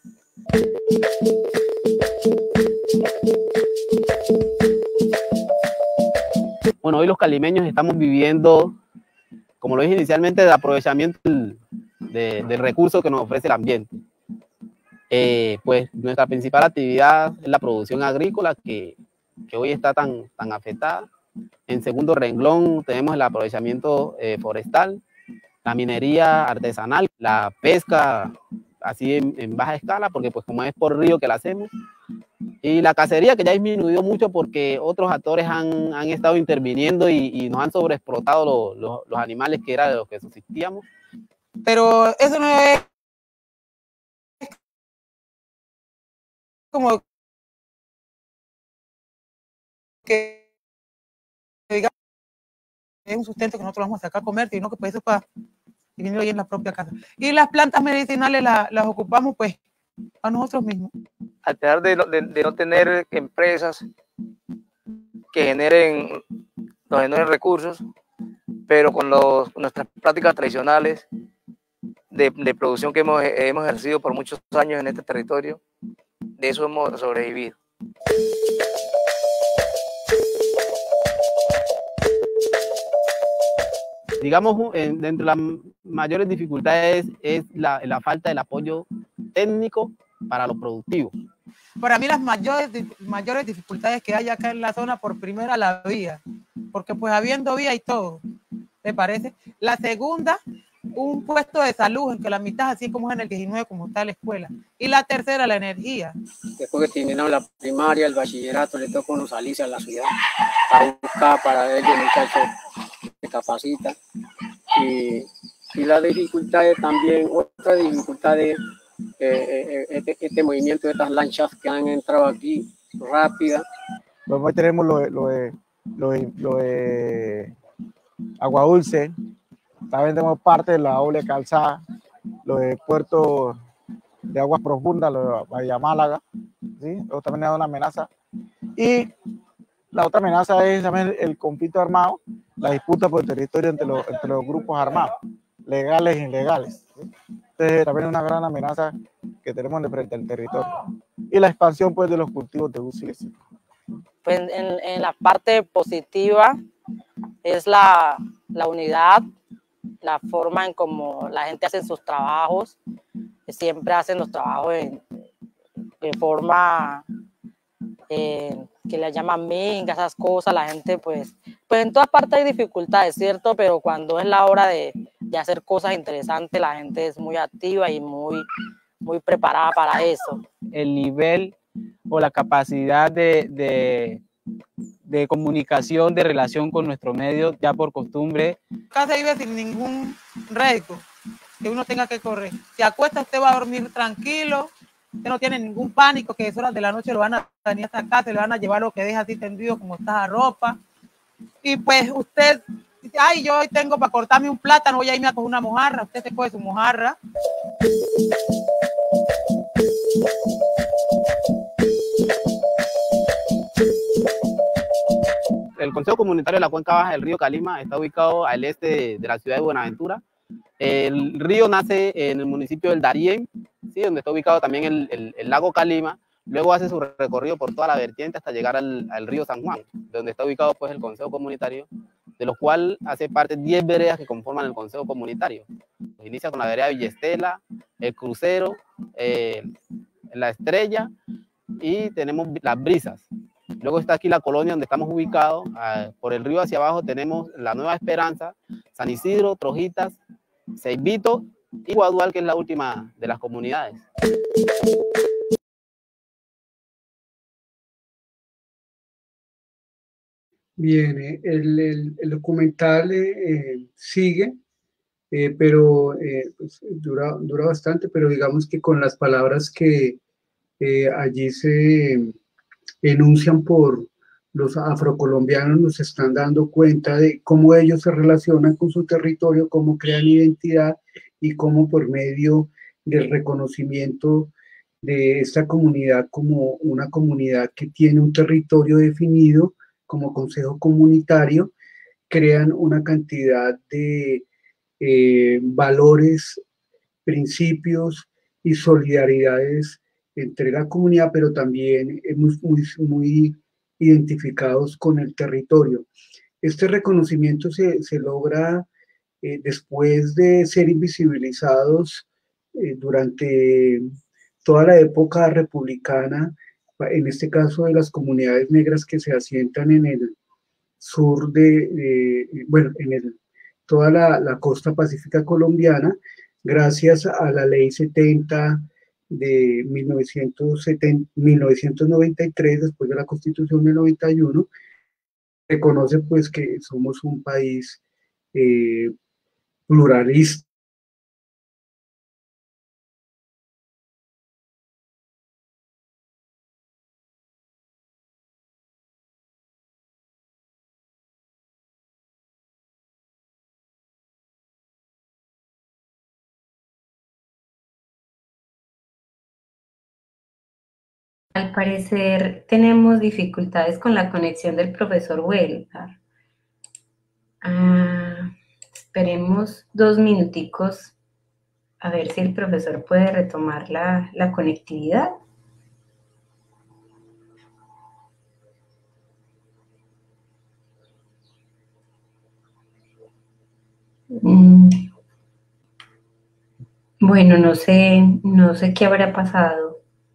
Bueno, hoy los calimeños estamos viviendo, como lo dije inicialmente, el aprovechamiento del, de, del recurso que nos ofrece el ambiente. Eh, pues nuestra principal actividad es la producción agrícola que, que hoy está tan, tan afectada. En segundo renglón tenemos el aprovechamiento eh, forestal, la minería artesanal, la pesca así en, en baja escala, porque pues como es por río que la hacemos, y la cacería que ya ha disminuido mucho porque otros actores han, han estado interviniendo y, y nos han sobreexplotado lo, lo, los animales que era de los que subsistíamos. Pero eso no es como que digamos, es un sustento que nosotros vamos a sacar a comer, sino que pues eso es para dividirlo ahí en la propia casa. Y las plantas medicinales la, las ocupamos pues a nosotros mismos. A pesar de, de, de no tener empresas que generen, nos generen recursos, pero con los, nuestras prácticas tradicionales de, de producción que hemos, hemos ejercido por muchos años en este territorio, de eso hemos sobrevivido. Digamos, dentro de las mayores dificultades es la, la falta del apoyo técnico para lo productivo. Para mí las mayores, mayores dificultades que hay acá en la zona, por primera la vía, porque pues habiendo vía y todo, ¿te parece? La segunda, un puesto de salud, en que la mitad así como es en el diecinueve, como está la escuela. Y la tercera, la energía. Después que terminaron la primaria, el bachillerato, le tocó uno salirse a la ciudad para buscar, para ellos muchachos se capacitan. Y, y las dificultades también, otra dificultad es eh, este, este movimiento de estas lanchas que han entrado aquí rápida. Pues hoy tenemos lo de, lo de, lo de, lo de Agua Dulce, también tenemos parte de la doble calzada, lo de Puerto de Aguas Profundas, lo de Bahía Málaga, ¿sí? Eso también es una amenaza. Y la otra amenaza es también el conflicto armado, la disputa por el territorio entre los, entre los grupos armados, legales e ilegales, ¿sí? Entonces también es una gran amenaza que tenemos de frente al territorio. Y la expansión pues de los cultivos de uso ilícito. Pues en, en la parte positiva es la, la unidad, la forma en cómo la gente hace sus trabajos, siempre hacen los trabajos en, en forma eh, que le llaman minga, esas cosas, la gente pues, pues en todas partes hay dificultades, ¿cierto? Pero cuando es la hora de, de hacer cosas interesantes, la gente es muy activa y muy, muy preparada para eso. El nivel o la capacidad de, de, de comunicación, de relación con nuestro medio, ya por costumbre. Acá se vive sin ningún riesgo que uno tenga que correr. Si acuesta, usted va a dormir tranquilo, usted no tiene ningún pánico que a horas de la noche lo van a venir hasta acá, se le van a llevar lo que deja así tendido como está la ropa. y pues usted dice, ay, yo hoy tengo para cortarme un plátano, voy a irme a coger una mojarra. Usted se coge su mojarra. El Consejo Comunitario de la Cuenca Baja del río Calima está ubicado al este de, de la ciudad de Buenaventura. El río nace en el municipio del Darién, ¿sí? Donde está ubicado también el, el, el lago Calima. Luego hace su recorrido por toda la vertiente hasta llegar al, al río San Juan, donde está ubicado pues, el Consejo Comunitario, de los cuales hace parte diez veredas que conforman el Consejo Comunitario. Pues inicia con la vereda Villestela, el Crucero, eh, la Estrella y tenemos las Brisas. Luego está aquí la colonia donde estamos ubicados. Uh, por el río hacia abajo tenemos la Nueva Esperanza, San Isidro, Trojitas, Ceibito y Guadual, que es la última de las comunidades. Bien, eh, el, el, el documental eh, sigue, eh, pero eh, pues, dura, dura bastante, pero digamos que con las palabras que eh, allí se enuncian por los afrocolombianos nos están dando cuenta de cómo ellos se relacionan con su territorio, cómo crean identidad y cómo por medio del reconocimiento de esta comunidad como una comunidad que tiene un territorio definido como consejo comunitario, crean una cantidad de eh, valores, principios y solidaridades entre la comunidad, pero también eh, muy, muy, muy identificados con el territorio. Este reconocimiento se, se logra eh, después de ser invisibilizados eh, durante toda la época republicana, en este caso de las comunidades negras que se asientan en el sur de, de bueno, en el, toda la, la costa pacífica colombiana, gracias a la ley setenta de mil novecientos setenta, mil novecientos noventa y tres, después de la Constitución del noventa y uno, reconoce pues que somos un país eh, pluralista. Al parecer tenemos dificultades con la conexión del profesor Huelgar. Ah, esperemos dos minuticos a ver si el profesor puede retomar la, la conectividad. Mm. Bueno, no sé, no sé qué habrá pasado.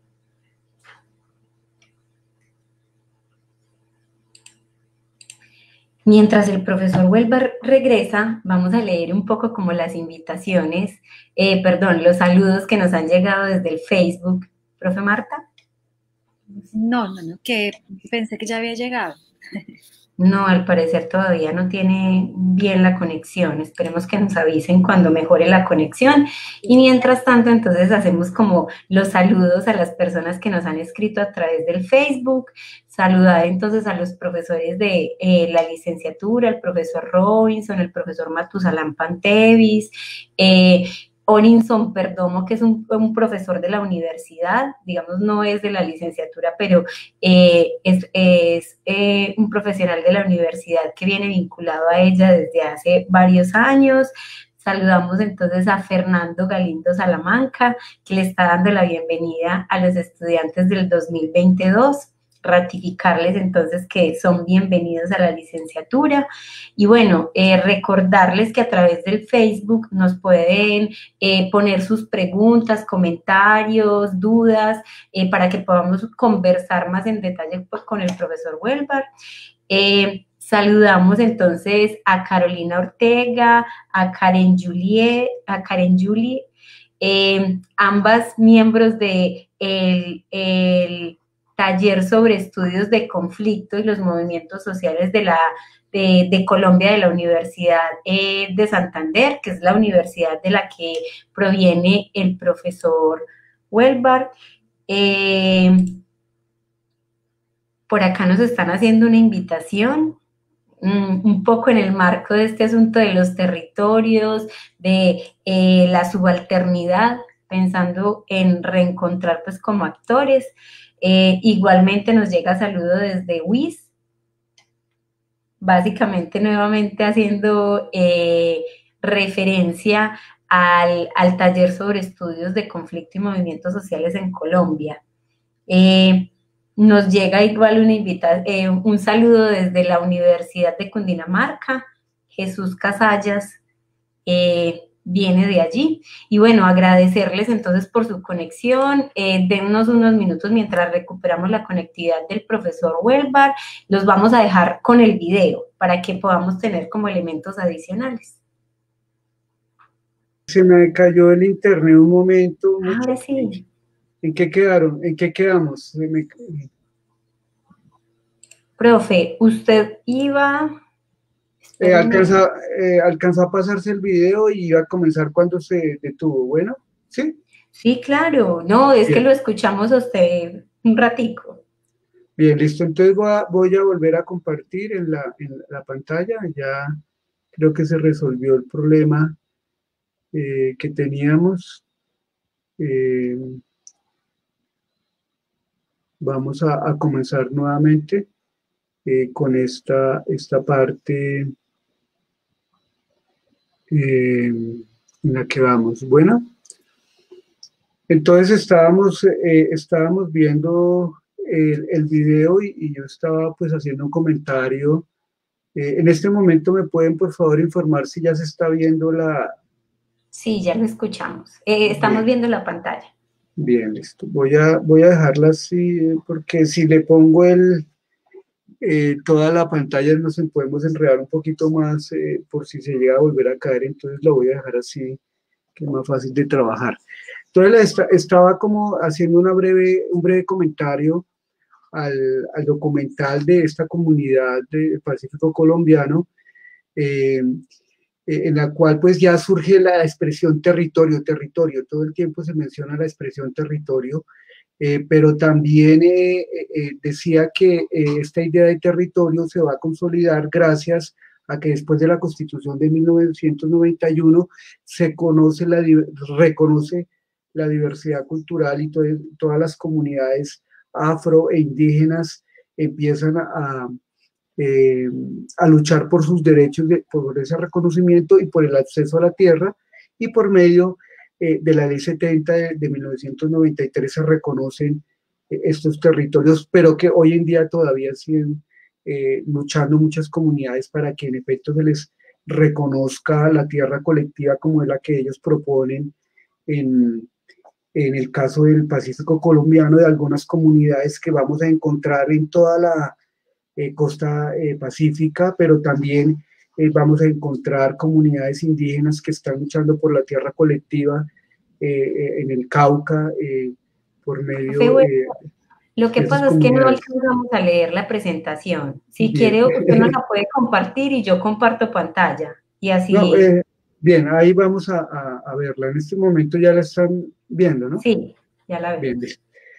Mientras el profesor Huelvar regresa, vamos a leer un poco como las invitaciones, eh, perdón, los saludos que nos han llegado desde el Facebook. ¿Profe Marta? No, no, no, que pensé que ya había llegado. No, al parecer todavía no tiene bien la conexión. Esperemos que nos avisen cuando mejore la conexión. Y mientras tanto, entonces hacemos como los saludos a las personas que nos han escrito a través del Facebook. Saludar entonces a los profesores de eh, la licenciatura, el profesor Robinson, el profesor Matusalán Pantevis, eh, Orinson Perdomo, que es un, un profesor de la universidad, digamos, no es de la licenciatura, pero eh, es, es eh, un profesional de la universidad que viene vinculado a ella desde hace varios años. Saludamos entonces a Fernando Galindo Salamanca, que le está dando la bienvenida a los estudiantes del dos mil veintidós. Ratificarles entonces que son bienvenidos a la licenciatura y bueno, eh, recordarles que a través del Facebook nos pueden eh, poner sus preguntas, comentarios, dudas, eh, para que podamos conversar más en detalle pues, con el profesor Huelvar. Eh, saludamos entonces a Carolina Ortega, a Karen Julie, a Karen Julie, eh, ambas miembros de el, el taller sobre estudios de conflicto y los movimientos sociales de, la, de, de Colombia de la Universidad eh, de Santander, que es la universidad de la que proviene el profesor Huelvar. Eh, por acá nos están haciendo una invitación. mm, un poco en el marco de este asunto de los territorios, de eh, la subalternidad, pensando en reencontrar pues como actores. Eh, igualmente nos llega saludo desde W I S, básicamente nuevamente haciendo eh, referencia al, al taller sobre estudios de conflicto y movimientos sociales en Colombia. Eh, nos llega igual una invita eh, un saludo desde la Universidad de Cundinamarca, Jesús Casallas eh, viene de allí, y bueno, agradecerles entonces por su conexión. Eh, dennos unos minutos mientras recuperamos la conectividad del profesor Huelvar. Los vamos a dejar con el video para que podamos tener como elementos adicionales. Se me cayó el internet un momento. Ahora sí. ¿En qué quedaron? ¿En qué quedamos? Se me... Profe, usted iba... Eh, alcanza, eh, alcanzó a pasarse el video y iba a comenzar cuando se detuvo. Bueno, ¿sí? Sí, claro. No, es Bien. que lo escuchamos a usted un ratico. Bien, listo. Entonces voy a, voy a volver a compartir en la, en la pantalla. Ya creo que se resolvió el problema eh, que teníamos. Eh, vamos a, a comenzar nuevamente eh, con esta, esta parte eh, en la que vamos. Bueno, entonces estábamos, eh, estábamos viendo el, el video y, y yo estaba pues haciendo un comentario. Eh, en este momento me pueden por favor informar si ya se está viendo la... Sí, ya lo escuchamos. Eh, estamos Bien. viendo la pantalla. Bien, listo. Voy a, voy a dejarla así eh, porque si le pongo el, eh, toda la pantalla nos podemos enredar un poquito más eh, por si se llega a volver a caer, entonces lo voy a dejar así, que es más fácil de trabajar. Entonces la esta, estaba como haciendo una breve, un breve comentario al, al documental de esta comunidad del Pacífico colombiano, eh, en la cual pues ya surge la expresión territorio, territorio, todo el tiempo se menciona la expresión territorio, eh, pero también eh, eh, decía que eh, esta idea de territorio se va a consolidar gracias a que después de la Constitución de mil novecientos noventa y uno se conoce la, reconoce la diversidad cultural y to todas las comunidades afro e indígenas empiezan a, a Eh, a luchar por sus derechos, de, por ese reconocimiento y por el acceso a la tierra, y por medio eh, de la ley setenta de, de mil novecientos noventa y tres se reconocen eh, estos territorios, pero que hoy en día todavía siguen eh, luchando muchas comunidades para que en efecto se les reconozca la tierra colectiva como es la que ellos proponen en, en el caso del Pacífico colombiano, de algunas comunidades que vamos a encontrar en toda la Eh, costa eh, pacífica, pero también eh, vamos a encontrar comunidades indígenas que están luchando por la tierra colectiva eh, eh, en el Cauca, eh, por medio Sí, bueno, eh, lo que de esas pasa es que no comunidades. alcanzamos a leer la presentación. Si Bien. quiere, usted nos la puede compartir y yo comparto pantalla. Y así... No, eh, bien, ahí vamos a, a, a verla. En este momento ya la están viendo, ¿no? Sí, ya la veo. Bien, bien.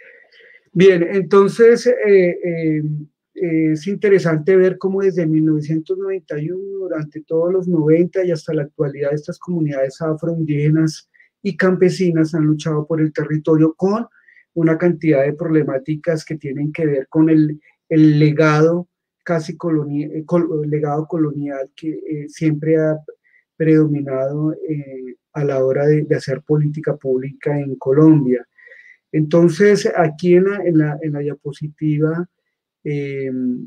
Bien, entonces... Eh, eh, es interesante ver cómo desde mil novecientos noventa y uno, durante todos los noventa y hasta la actualidad, estas comunidades afroindígenas y campesinas han luchado por el territorio con una cantidad de problemáticas que tienen que ver con el, el legado casi colonial, el legado colonial que eh, siempre ha predominado eh, a la hora de, de hacer política pública en Colombia. Entonces, aquí en la, en la, en la diapositiva Eh,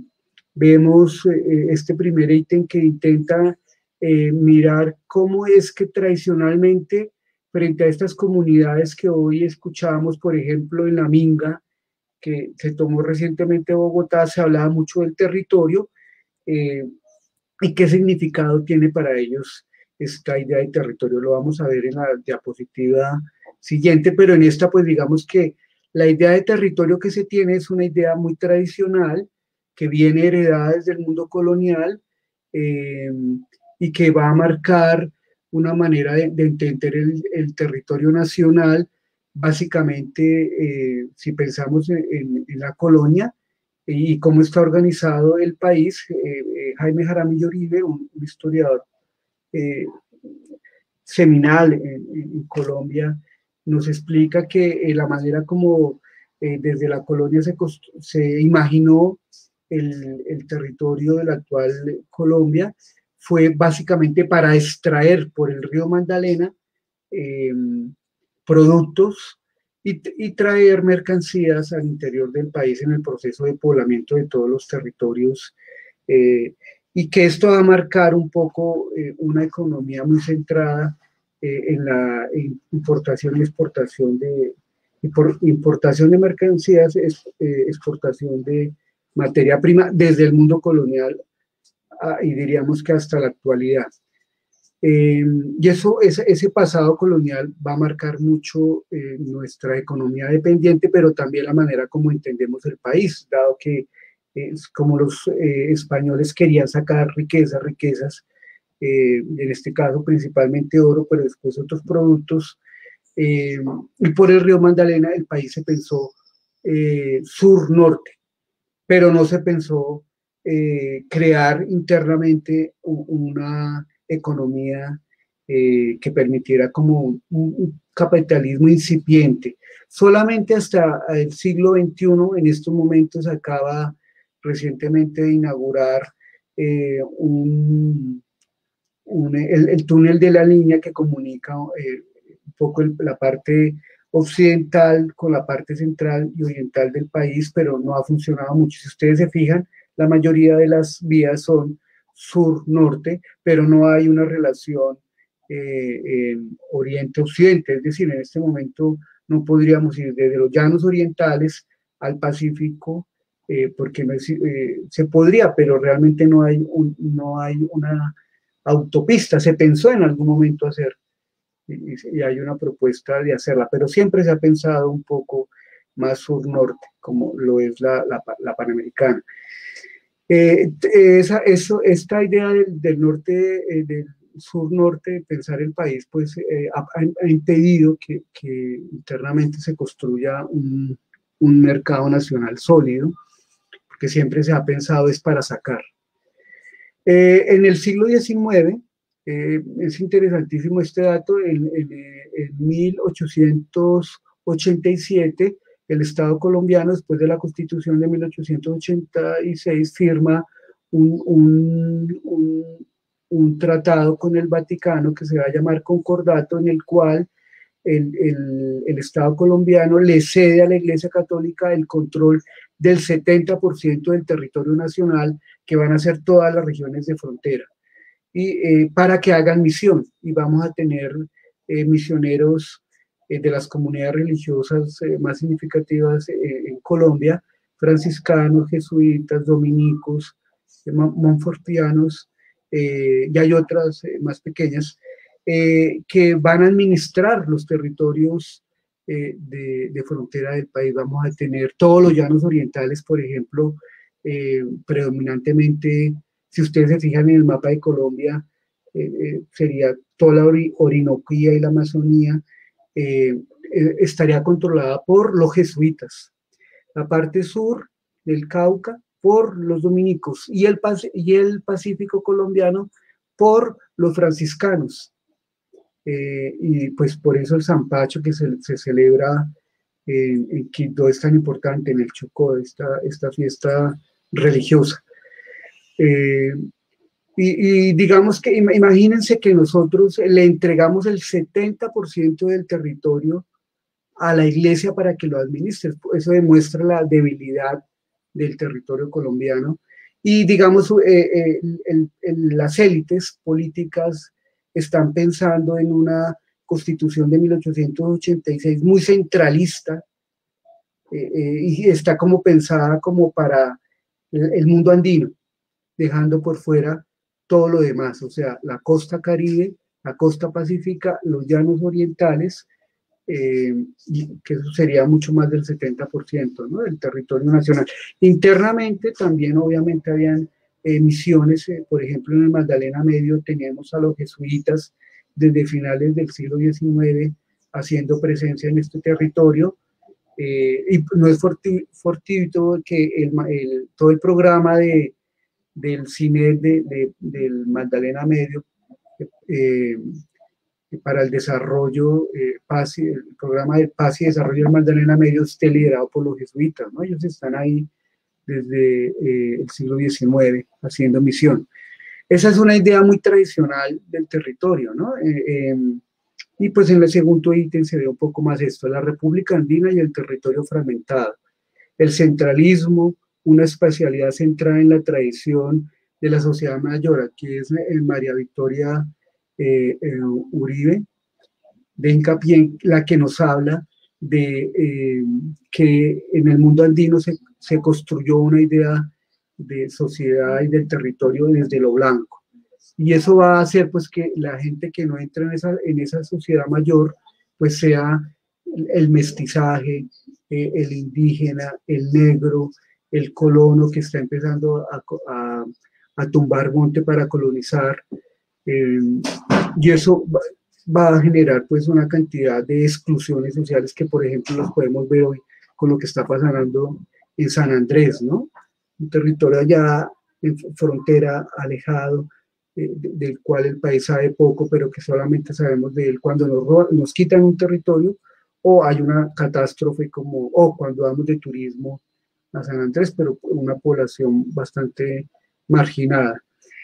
vemos eh, este primer ítem que intenta eh, mirar cómo es que tradicionalmente frente a estas comunidades que hoy escuchamos, por ejemplo en la Minga, que se tomó recientemente Bogotá, se hablaba mucho del territorio eh, y qué significado tiene para ellos esta idea de territorio. Lo vamos a ver en la diapositiva siguiente, pero en esta pues digamos que la idea de territorio que se tiene es una idea muy tradicional, que viene heredada desde el mundo colonial eh, y que va a marcar una manera de, de entender el, el territorio nacional, básicamente eh, si pensamos en, en, en la colonia y cómo está organizado el país, eh, eh, Jaime Jaramillo Uribe, un, un historiador eh, seminal en, en Colombia, nos explica que eh, la manera como eh, desde la colonia se, se imaginó el, el territorio de la actual Colombia fue básicamente para extraer por el río Magdalena eh, productos y, y traer mercancías al interior del país en el proceso de poblamiento de todos los territorios, eh, y que esto va a marcar un poco eh, una economía muy centrada eh, en la importación y exportación de, importación de mercancías, es, eh, exportación de materia prima desde el mundo colonial a, y diríamos que hasta la actualidad. Eh, y eso, ese, ese pasado colonial va a marcar mucho eh, nuestra economía dependiente, pero también la manera como entendemos el país, dado que eh, como los eh, españoles querían sacar riquezas, riquezas, eh, en este caso principalmente oro, pero después otros productos, eh, y por el río Magdalena el país se pensó eh, sur-norte, pero no se pensó eh, crear internamente una economía eh, que permitiera como un, un capitalismo incipiente. Solamente hasta el siglo veintiuno, en estos momentos, acaba recientemente de inaugurar eh, un, un, el, el túnel de la línea que comunica eh, un poco el, la parte occidental con la parte central y oriental del país, pero no ha funcionado mucho. Si ustedes se fijan, la mayoría de las vías son sur-norte, pero no hay una relación eh, eh, oriente-occidente, es decir, en este momento no podríamos ir desde los llanos orientales al Pacífico, eh, porque no es, eh, se podría, pero realmente no hay, un, no hay una autopista. Se pensó en algún momento hacer, y, y hay una propuesta de hacerla, pero siempre se ha pensado un poco más sur-norte, como lo es la, la, la Panamericana. Eh, esa, eso, esta idea del, del norte, eh, del sur-norte, pensar el país, pues eh, ha, ha impedido que, que internamente se construya un, un mercado nacional sólido, porque siempre se ha pensado es para sacar. Eh, en el siglo diecinueve, eh, es interesantísimo este dato, en, en, en mil ochocientos ochenta y siete, el Estado colombiano, después de la Constitución de mil ochocientos ochenta y seis, firma un, un, un, un tratado con el Vaticano que se va a llamar Concordato, en el cual el, el, el Estado colombiano le cede a la Iglesia Católica el control del setenta por ciento del territorio nacional, que van a ser todas las regiones de frontera, y eh, para que hagan misión, y vamos a tener eh, misioneros de las comunidades religiosas eh, más significativas eh, en Colombia, franciscanos, jesuitas, dominicos, eh, monfortianos, eh, y hay otras eh, más pequeñas, eh, que van a administrar los territorios eh, de, de frontera del país. Vamos a tener todos los llanos orientales, por ejemplo, eh, predominantemente, si ustedes se fijan en el mapa de Colombia, eh, eh, sería toda la Ori- Orinoquía y la Amazonía, Eh, eh, estaría controlada por los jesuitas, la parte sur del Cauca por los dominicos y el, y el Pacífico colombiano por los franciscanos. Eh, y pues por eso el Zampacho que se, se celebra en, en Quito es tan importante, en el Chocó, esta, esta fiesta religiosa. Eh, Y, y digamos que, imagínense que nosotros le entregamos el setenta por ciento del territorio a la iglesia para que lo administre. Eso demuestra la debilidad del territorio colombiano. Y digamos, eh, eh, el, el, las élites políticas están pensando en una constitución de mil ochocientos ochenta y seis muy centralista, eh, eh, y está como pensada como para el, el mundo andino, dejando por fuera todo lo demás, o sea, la costa caribe, la costa pacífica, los llanos orientales, eh, y que eso sería mucho más del setenta por ciento, ¿no?, del territorio nacional. Internamente también obviamente habían eh, misiones, eh, por ejemplo en el Magdalena Medio tenemos a los jesuitas desde finales del siglo diecinueve haciendo presencia en este territorio, eh, y no es fortuito que el, el, todo el programa de del C I N E D de, de, del Magdalena Medio, eh, para el desarrollo, eh, paz y, el programa de paz y desarrollo del Magdalena Medio esté liderado por los jesuitas, ¿no? Ellos están ahí desde eh, el siglo diecinueve haciendo misión. Esa es una idea muy tradicional del territorio, ¿no? Eh, eh, y pues en el segundo ítem se ve un poco más esto, la República Andina y el territorio fragmentado, el centralismo, una espacialidad centrada en la tradición de la sociedad mayor. Aquí es eh, María Victoria eh, eh, Uribe, de hincapié en la que nos habla de eh, que en el mundo andino se, se construyó una idea de sociedad y del territorio desde lo blanco. Y eso va a hacer pues que la gente que no entra en esa, en esa sociedad mayor pues sea el, el mestizaje, eh, el indígena, el negro, el colono que está empezando a, a, a tumbar monte para colonizar, eh, y eso va, va a generar pues una cantidad de exclusiones sociales que por ejemplo los podemos ver hoy con lo que está pasando en San Andrés, ¿no? Un territorio allá en frontera, alejado, eh, de, del cual el país sabe poco, pero que solamente sabemos de él cuando nos, roban, nos quitan un territorio o hay una catástrofe como, o cuando vamos de turismo a San Andrés, pero una población bastante marginada.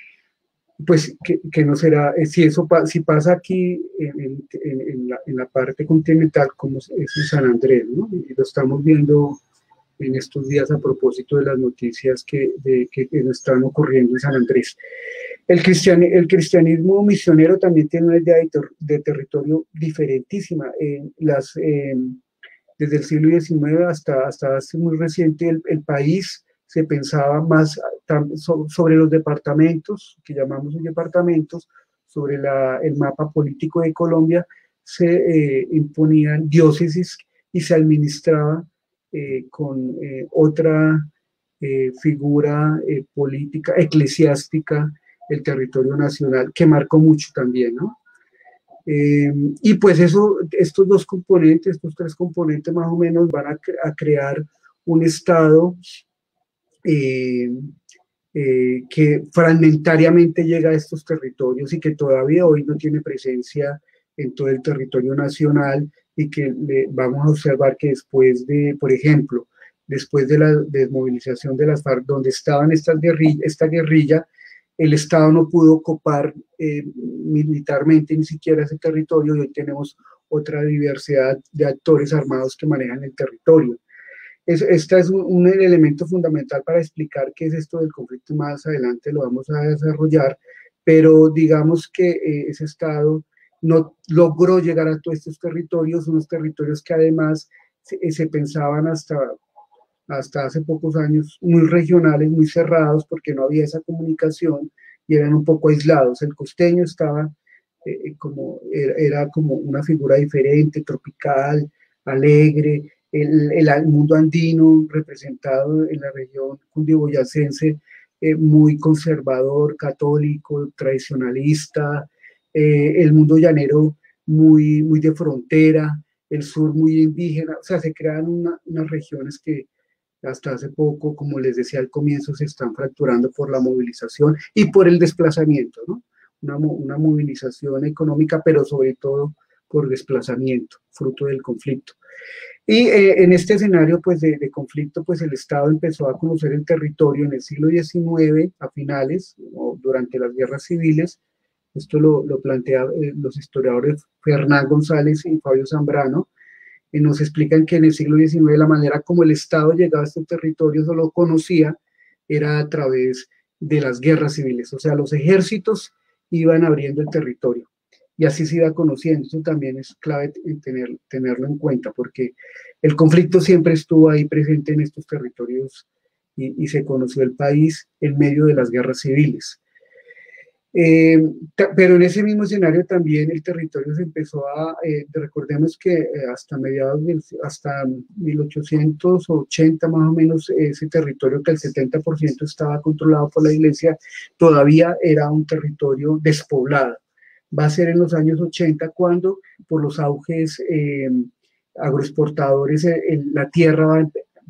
Pues que, que no será, si eso si pasa aquí en, en, en, la, en la parte continental, como es en San Andrés, ¿no? Y lo estamos viendo en estos días a propósito de las noticias que, de, que, que están ocurriendo en San Andrés. El, cristian, el cristianismo misionero también tiene una idea de, ter, de territorio diferentísima. Eh, las, eh, desde el siglo diecinueve hasta, hasta hace muy reciente, el, el país se pensaba más tam, so, sobre los departamentos, que llamamos los departamentos, sobre la, el mapa político de Colombia, se eh, imponían diócesis y se administraba eh, con eh, otra eh, figura eh, política, eclesiástica, el territorio nacional, que marcó mucho también, ¿no? Eh, y pues eso, estos dos componentes, estos tres componentes más o menos van a, cre a crear un estado eh, eh, que fragmentariamente llega a estos territorios y que todavía hoy no tiene presencia en todo el territorio nacional, y que le, vamos a observar que después de, por ejemplo, después de la desmovilización de las FARC, donde estaban estas guerrilla, esta guerrilla, el Estado no pudo ocupar eh, militarmente ni siquiera ese territorio, y hoy tenemos otra diversidad de actores armados que manejan el territorio. Es, este es un, un elemento fundamental para explicar qué es esto del conflicto, y más adelante lo vamos a desarrollar, pero digamos que eh, ese Estado no logró llegar a todos estos territorios, unos territorios que además se, se pensaban hasta, hasta hace pocos años muy regionales, muy cerrados, porque no había esa comunicación y eran un poco aislados. El costeño estaba eh, como, era, era como una figura diferente, tropical, alegre, el, el, el mundo andino representado en la región cundiboyacense, eh, muy conservador, católico, tradicionalista, Eh, el mundo llanero muy, muy de frontera, el sur muy indígena, o sea, se crean una, unas regiones que hasta hace poco, como les decía al comienzo, se están fracturando por la movilización y por el desplazamiento, ¿no? Una, una movilización económica, pero sobre todo por desplazamiento, fruto del conflicto. Y eh, en este escenario pues, de, de conflicto, pues el Estado empezó a conocer el territorio en el siglo diecinueve, a finales, o durante las guerras civiles. Esto lo, lo plantean eh, los historiadores Fernán González y Fabio Zambrano, y nos explican que en el siglo diecinueve la manera como el Estado llegaba a estos territorios o lo conocía era a través de las guerras civiles, o sea, los ejércitos iban abriendo el territorio, y así se iba conociendo. Eso también es clave tener, tenerlo en cuenta, porque el conflicto siempre estuvo ahí presente en estos territorios, y, y se conoció el país en medio de las guerras civiles. Eh, pero en ese mismo escenario también el territorio se empezó a, eh, recordemos que eh, hasta mediados, del, hasta mil ochocientos ochenta más o menos, ese territorio que el setenta por ciento estaba controlado por la iglesia, todavía era un territorio despoblado. Va a ser en los años ochenta cuando por los auges eh, agroexportadores eh, la tierra va,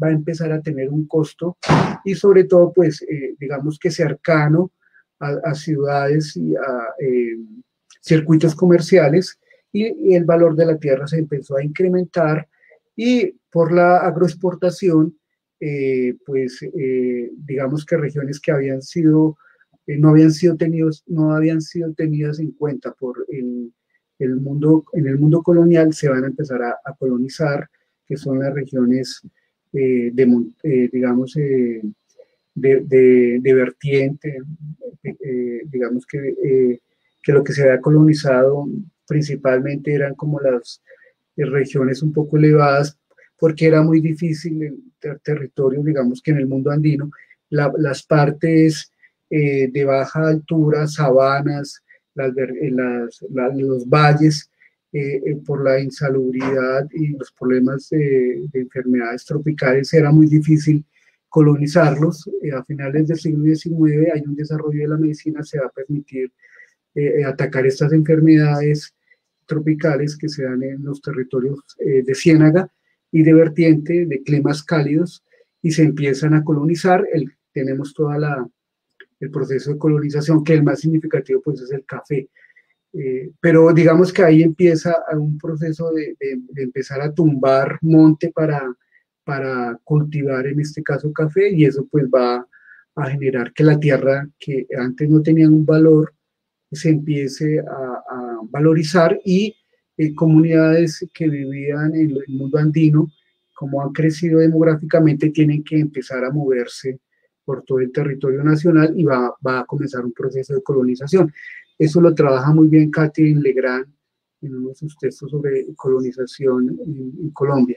va a empezar a tener un costo y sobre todo, pues, eh, digamos que cercano a, a ciudades y a eh, circuitos comerciales, y, y el valor de la tierra se empezó a incrementar, y por la agroexportación, eh, pues, eh, digamos que regiones que habían sido, eh, no habían sido tenidos, no habían sido tenidas en cuenta por el, el mundo, en el mundo colonial, se van a empezar a, a colonizar, que son las regiones, eh, de, eh, digamos, eh, de, de, de vertiente, eh, digamos que, eh, que lo que se había colonizado principalmente eran como las eh, regiones un poco elevadas, porque era muy difícil en ter territorios, digamos que en el mundo andino, la, las partes eh, de baja altura, sabanas, las, las, las, los valles, eh, eh, por la insalubridad y los problemas de, de enfermedades tropicales, era muy difícil colonizarlos. Eh, a finales del siglo diecinueve hay un desarrollo de la medicina, se va a permitir eh, atacar estas enfermedades tropicales que se dan en los territorios eh, de ciénaga y de vertiente, de climas cálidos, y se empiezan a colonizar. El, tenemos toda la, el proceso de colonización, que el más significativo pues es el café. Eh, pero digamos que ahí empieza un proceso de, de, de empezar a tumbar monte para, para cultivar, en este caso, café, y eso pues va a generar que la tierra, que antes no tenía un valor, se empiece a, a valorizar, y eh, comunidades que vivían en el mundo andino, como han crecido demográficamente, tienen que empezar a moverse por todo el territorio nacional, y va, va a comenzar un proceso de colonización. Eso lo trabaja muy bien Catherine Legrand en uno de sus textos sobre colonización en, en Colombia.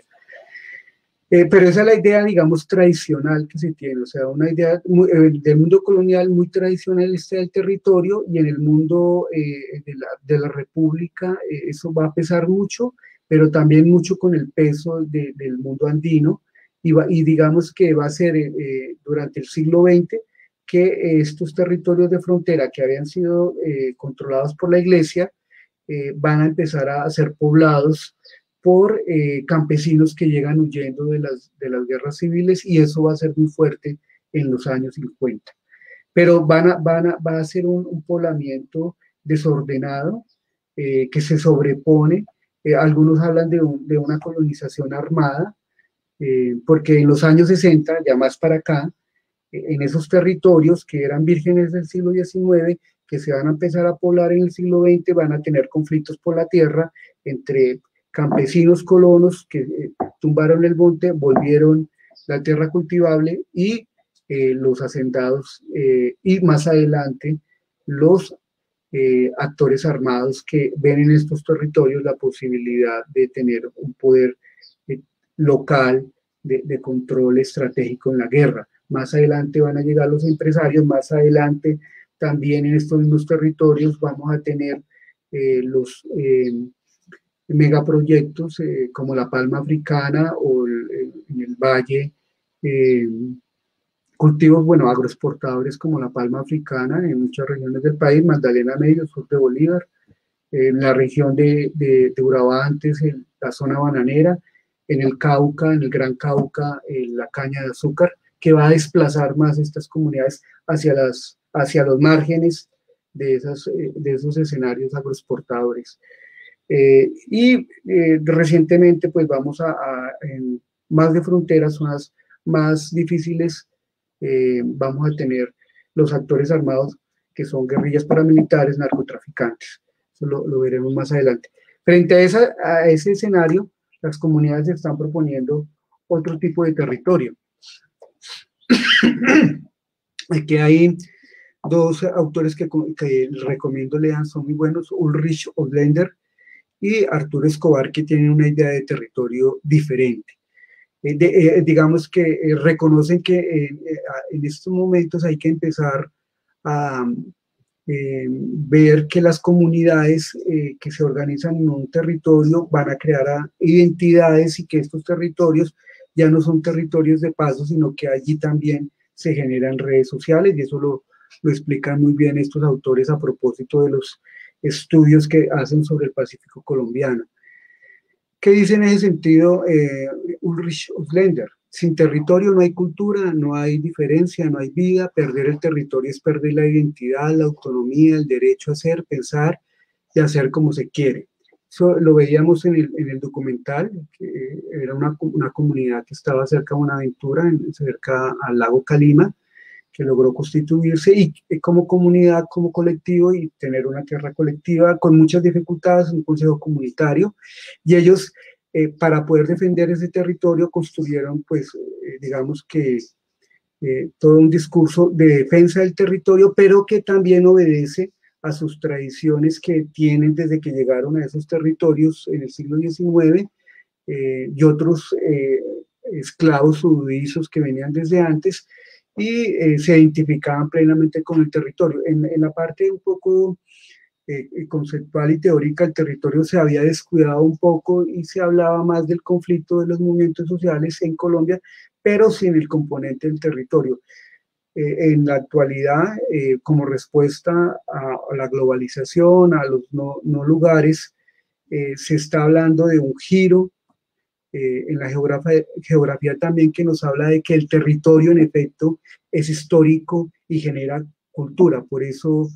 Eh, pero esa es la idea, digamos, tradicional que se tiene, o sea, una idea muy, eh, del mundo colonial muy tradicional está el territorio, y en el mundo eh, de, la, de la república eh, eso va a pesar mucho, pero también mucho con el peso de, del mundo andino, y, va, y digamos que va a ser eh, durante el siglo veinte que estos territorios de frontera que habían sido eh, controlados por la iglesia eh, van a empezar a ser poblados por eh, campesinos que llegan huyendo de las, de las guerras civiles, y eso va a ser muy fuerte en los años cincuenta. Pero van a, van a, va a ser un, un poblamiento desordenado eh, que se sobrepone. Eh, algunos hablan de, un, de una colonización armada, eh, porque en los años sesenta, ya más para acá, en esos territorios que eran vírgenes del siglo diecinueve, que se van a empezar a poblar en el siglo veinte, van a tener conflictos por la tierra entre campesinos colonos que eh, tumbaron el monte, volvieron la tierra cultivable, y eh, los hacendados, eh, y más adelante los eh, actores armados que ven en estos territorios la posibilidad de tener un poder eh, local de, de control estratégico en la guerra. Más adelante van a llegar los empresarios, más adelante también en estos mismos territorios vamos a tener eh, los eh, megaproyectos eh, como la palma africana, o el, el, en el valle eh, cultivos, bueno, agroexportadores como la palma africana en muchas regiones del país, Magdalena Medio, sur de Bolívar, eh, en la región de, de, de Urabá antes, en la zona bananera, en el Cauca, en el Gran Cauca, en la caña de azúcar, que va a desplazar más estas comunidades hacia, las, hacia los márgenes de, esas, de esos escenarios agroexportadores. Eh, y eh, recientemente pues vamos a, a en más de fronteras, zonas más difíciles, eh, vamos a tener los actores armados que son guerrillas paramilitares, narcotraficantes. Eso lo, lo veremos más adelante. Frente a, esa, a ese escenario, las comunidades están proponiendo otro tipo de territorio. Aquí hay dos autores que, que les recomiendo lean, son muy buenos, Ulrich Osländer y Arturo Escobar, que tienen una idea de territorio diferente. Eh, de, eh, digamos que eh, reconocen que eh, en estos momentos hay que empezar a eh, ver que las comunidades eh, que se organizan en un territorio van a crear a identidades, y que estos territorios ya no son territorios de paso, sino que allí también se generan redes sociales, y eso lo, lo explican muy bien estos autores a propósito de los estudios que hacen sobre el Pacífico colombiano. ¿Qué dice en ese sentido eh, Ulrich Osländer? sin territorio no hay cultura, no hay diferencia, no hay vida. Perder el territorio es perder la identidad, la autonomía, el derecho a ser, pensar y hacer como se quiere. Eso lo veíamos en el, en el documental, que era una, una comunidad que estaba cerca de Buenaventura, en, cerca al lago Calima, que logró constituirse y, y como comunidad, como colectivo, y tener una tierra colectiva con muchas dificultades, un consejo comunitario, y ellos, eh, para poder defender ese territorio, construyeron, pues, eh, digamos que eh, todo un discurso de defensa del territorio, pero que también obedece a sus tradiciones que tienen desde que llegaron a esos territorios en el siglo diecinueve, eh, y otros eh, esclavos sudisos que venían desde antes, y eh, se identificaban plenamente con el territorio. En, en la parte un poco eh, conceptual y teórica, el territorio se había descuidado un poco y se hablaba más del conflicto de los movimientos sociales en Colombia, pero sin el componente del territorio. Eh, en la actualidad, eh, como respuesta a, a la globalización, a los no, no lugares, eh, se está hablando de un giro eh, en la geografía, geografía también, que nos habla de que el territorio en efecto es histórico y genera cultura. Por eso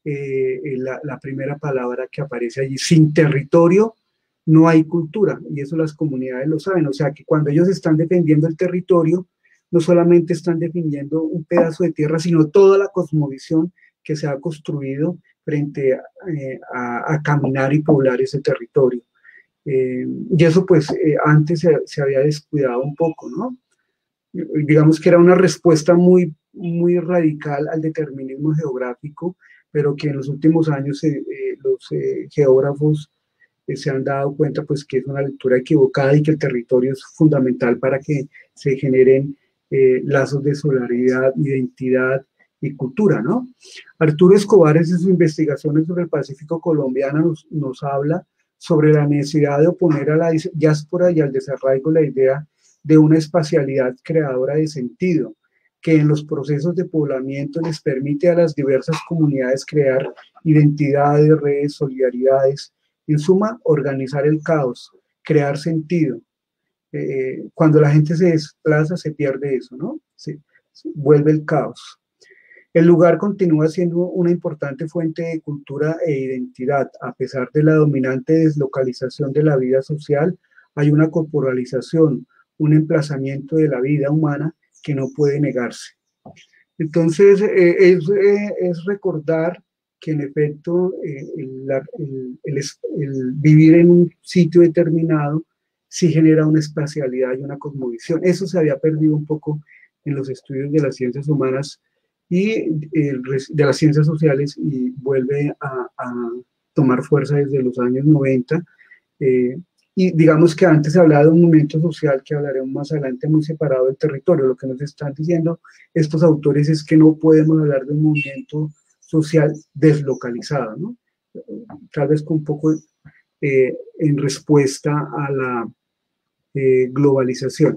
eh, la, la primera palabra que aparece allí: sin territorio no hay cultura, y eso las comunidades lo saben. O sea que cuando ellos están defendiendo el territorio, no solamente están defendiendo un pedazo de tierra, sino toda la cosmovisión que se ha construido frente a, eh, a, a caminar y poblar ese territorio. Eh, y eso pues eh, antes se, se había descuidado un poco, ¿no? Digamos que era una respuesta muy, muy radical al determinismo geográfico, pero que en los últimos años eh, eh, los eh, geógrafos eh, se han dado cuenta pues que es una lectura equivocada y que el territorio es fundamental para que se generen Eh, lazos de solidaridad, identidad y cultura, ¿no? Arturo Escobar, en sus investigaciones sobre el Pacífico colombiano, nos, nos habla sobre la necesidad de oponer a la diáspora y al desarraigo la idea de una espacialidad creadora de sentido, que en los procesos de poblamiento les permite a las diversas comunidades crear identidades, redes, solidaridades, en suma, organizar el caos, crear sentido. Eh, cuando la gente se desplaza se pierde eso, ¿no? Se, se vuelve el caos. El lugar continúa siendo una importante fuente de cultura e identidad. A pesar de la dominante deslocalización de la vida social, hay una corporalización, un emplazamiento de la vida humana que no puede negarse. Entonces, eh, es, eh, es recordar que en efecto eh, el, el, el, el vivir en un sitio determinado sí genera una espacialidad y una cosmovisión. Eso se había perdido un poco en los estudios de las ciencias humanas y eh, de las ciencias sociales, y vuelve a, a tomar fuerza desde los años noventa. Eh, y digamos que antes se hablaba de un movimiento social, que hablaremos más adelante, muy separado del territorio. Lo que nos están diciendo estos autores es que no podemos hablar de un movimiento social deslocalizado, ¿no? Tal vez con un poco eh, en respuesta a la Eh, globalización.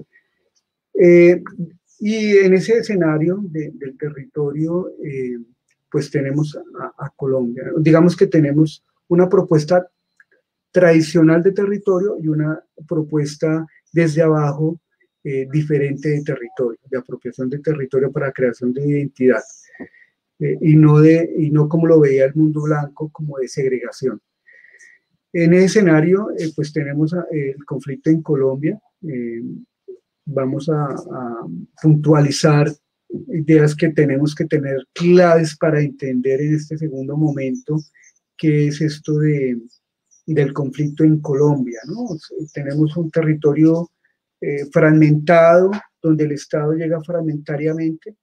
Eh, y en ese escenario de, del territorio, eh, pues tenemos a, a Colombia. Digamos que tenemos una propuesta tradicional de territorio y una propuesta desde abajo eh, diferente de territorio, de apropiación de territorio para creación de identidad, eh, y, no de, y no como lo veía el mundo blanco, como de segregación. En ese escenario, eh, pues tenemos eh, el conflicto en Colombia. Eh, vamos a, a puntualizar ideas que tenemos que tener claves para entender en este segundo momento qué es esto de, del conflicto en Colombia, ¿no? Tenemos un territorio eh, fragmentado, donde el Estado llega fragmentariamente,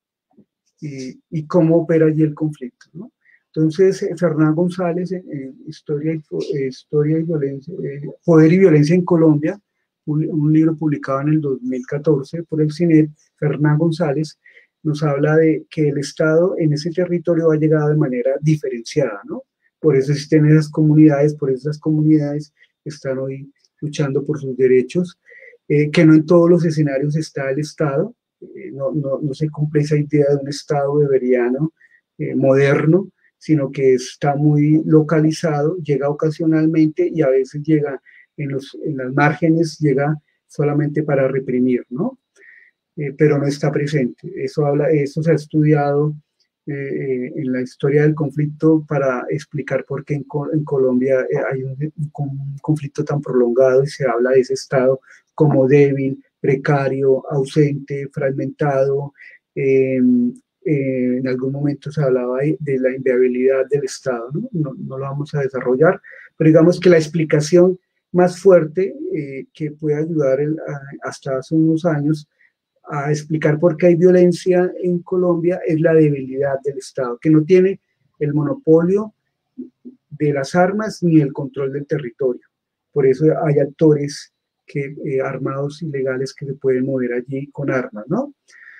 y, y cómo opera allí el conflicto, ¿no? Entonces, eh, Fernán González, en eh, Historia, y, eh, Historia y Violencia, eh, Poder y Violencia en Colombia, un, un libro publicado en el dos mil catorce por el CINET, Fernán González nos habla de que el Estado en ese territorio ha llegado de manera diferenciada, ¿no? Por eso existen esas comunidades, por eso esas comunidades están hoy luchando por sus derechos, eh, que no en todos los escenarios está el Estado, eh, no, no, no se cumple esa idea de un Estado beberiano, eh, moderno, sino que está muy localizado, llega ocasionalmente y a veces llega en, los, en las márgenes, llega solamente para reprimir, ¿no? eh, pero no está presente. Eso, habla, eso se ha estudiado eh, en la historia del conflicto para explicar por qué en, en Colombia hay un, un conflicto tan prolongado y se habla de ese Estado como débil, precario, ausente, fragmentado. Eh, eh, en algún momento se hablaba de, de la inviabilidad del Estado, ¿no? No, no lo vamos a desarrollar, pero digamos que la explicación más fuerte eh, que puede ayudar el, a, hasta hace unos años a explicar por qué hay violencia en Colombia es la debilidad del Estado, que no tiene el monopolio de las armas ni el control del territorio. Por eso hay actores que, eh, armados ilegales que se pueden mover allí con armas, ¿no?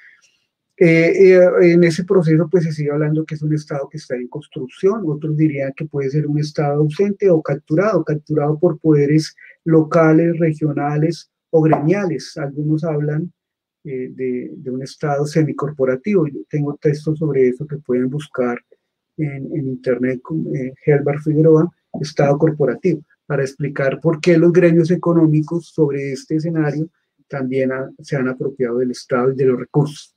Eh, eh, en ese proceso pues se sigue hablando que es un Estado que está en construcción, otros dirían que puede ser un Estado ausente o capturado, capturado por poderes locales, regionales o gremiales. Algunos hablan eh, de, de un Estado semicorporativo. Yo tengo textos sobre eso que pueden buscar en, en internet con eh, Helbar Figueroa, Estado corporativo, para explicar por qué los gremios económicos sobre este escenario también ha, se han apropiado del Estado y de los recursos.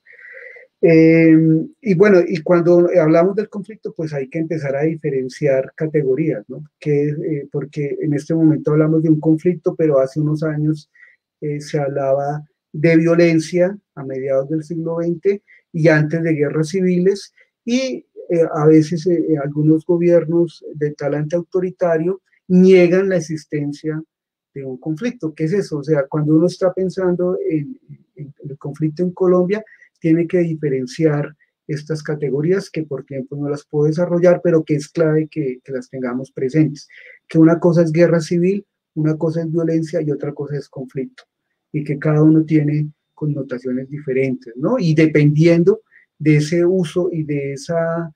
Eh, y bueno, y cuando hablamos del conflicto, pues hay que empezar a diferenciar categorías, ¿no? Que, eh, porque en este momento hablamos de un conflicto, pero hace unos años eh, se hablaba de violencia a mediados del siglo veinte y antes de guerras civiles, y eh, a veces eh, algunos gobiernos de talante autoritario niegan la existencia de un conflicto. ¿Qué es eso? O sea, cuando uno está pensando en, en el conflicto en Colombia, tiene que diferenciar estas categorías que por tiempo no las puedo desarrollar, pero que es clave que, que las tengamos presentes. Que una cosa es guerra civil, una cosa es violencia y otra cosa es conflicto. Y que cada uno tiene connotaciones diferentes, ¿no? Y dependiendo de ese uso y de esa,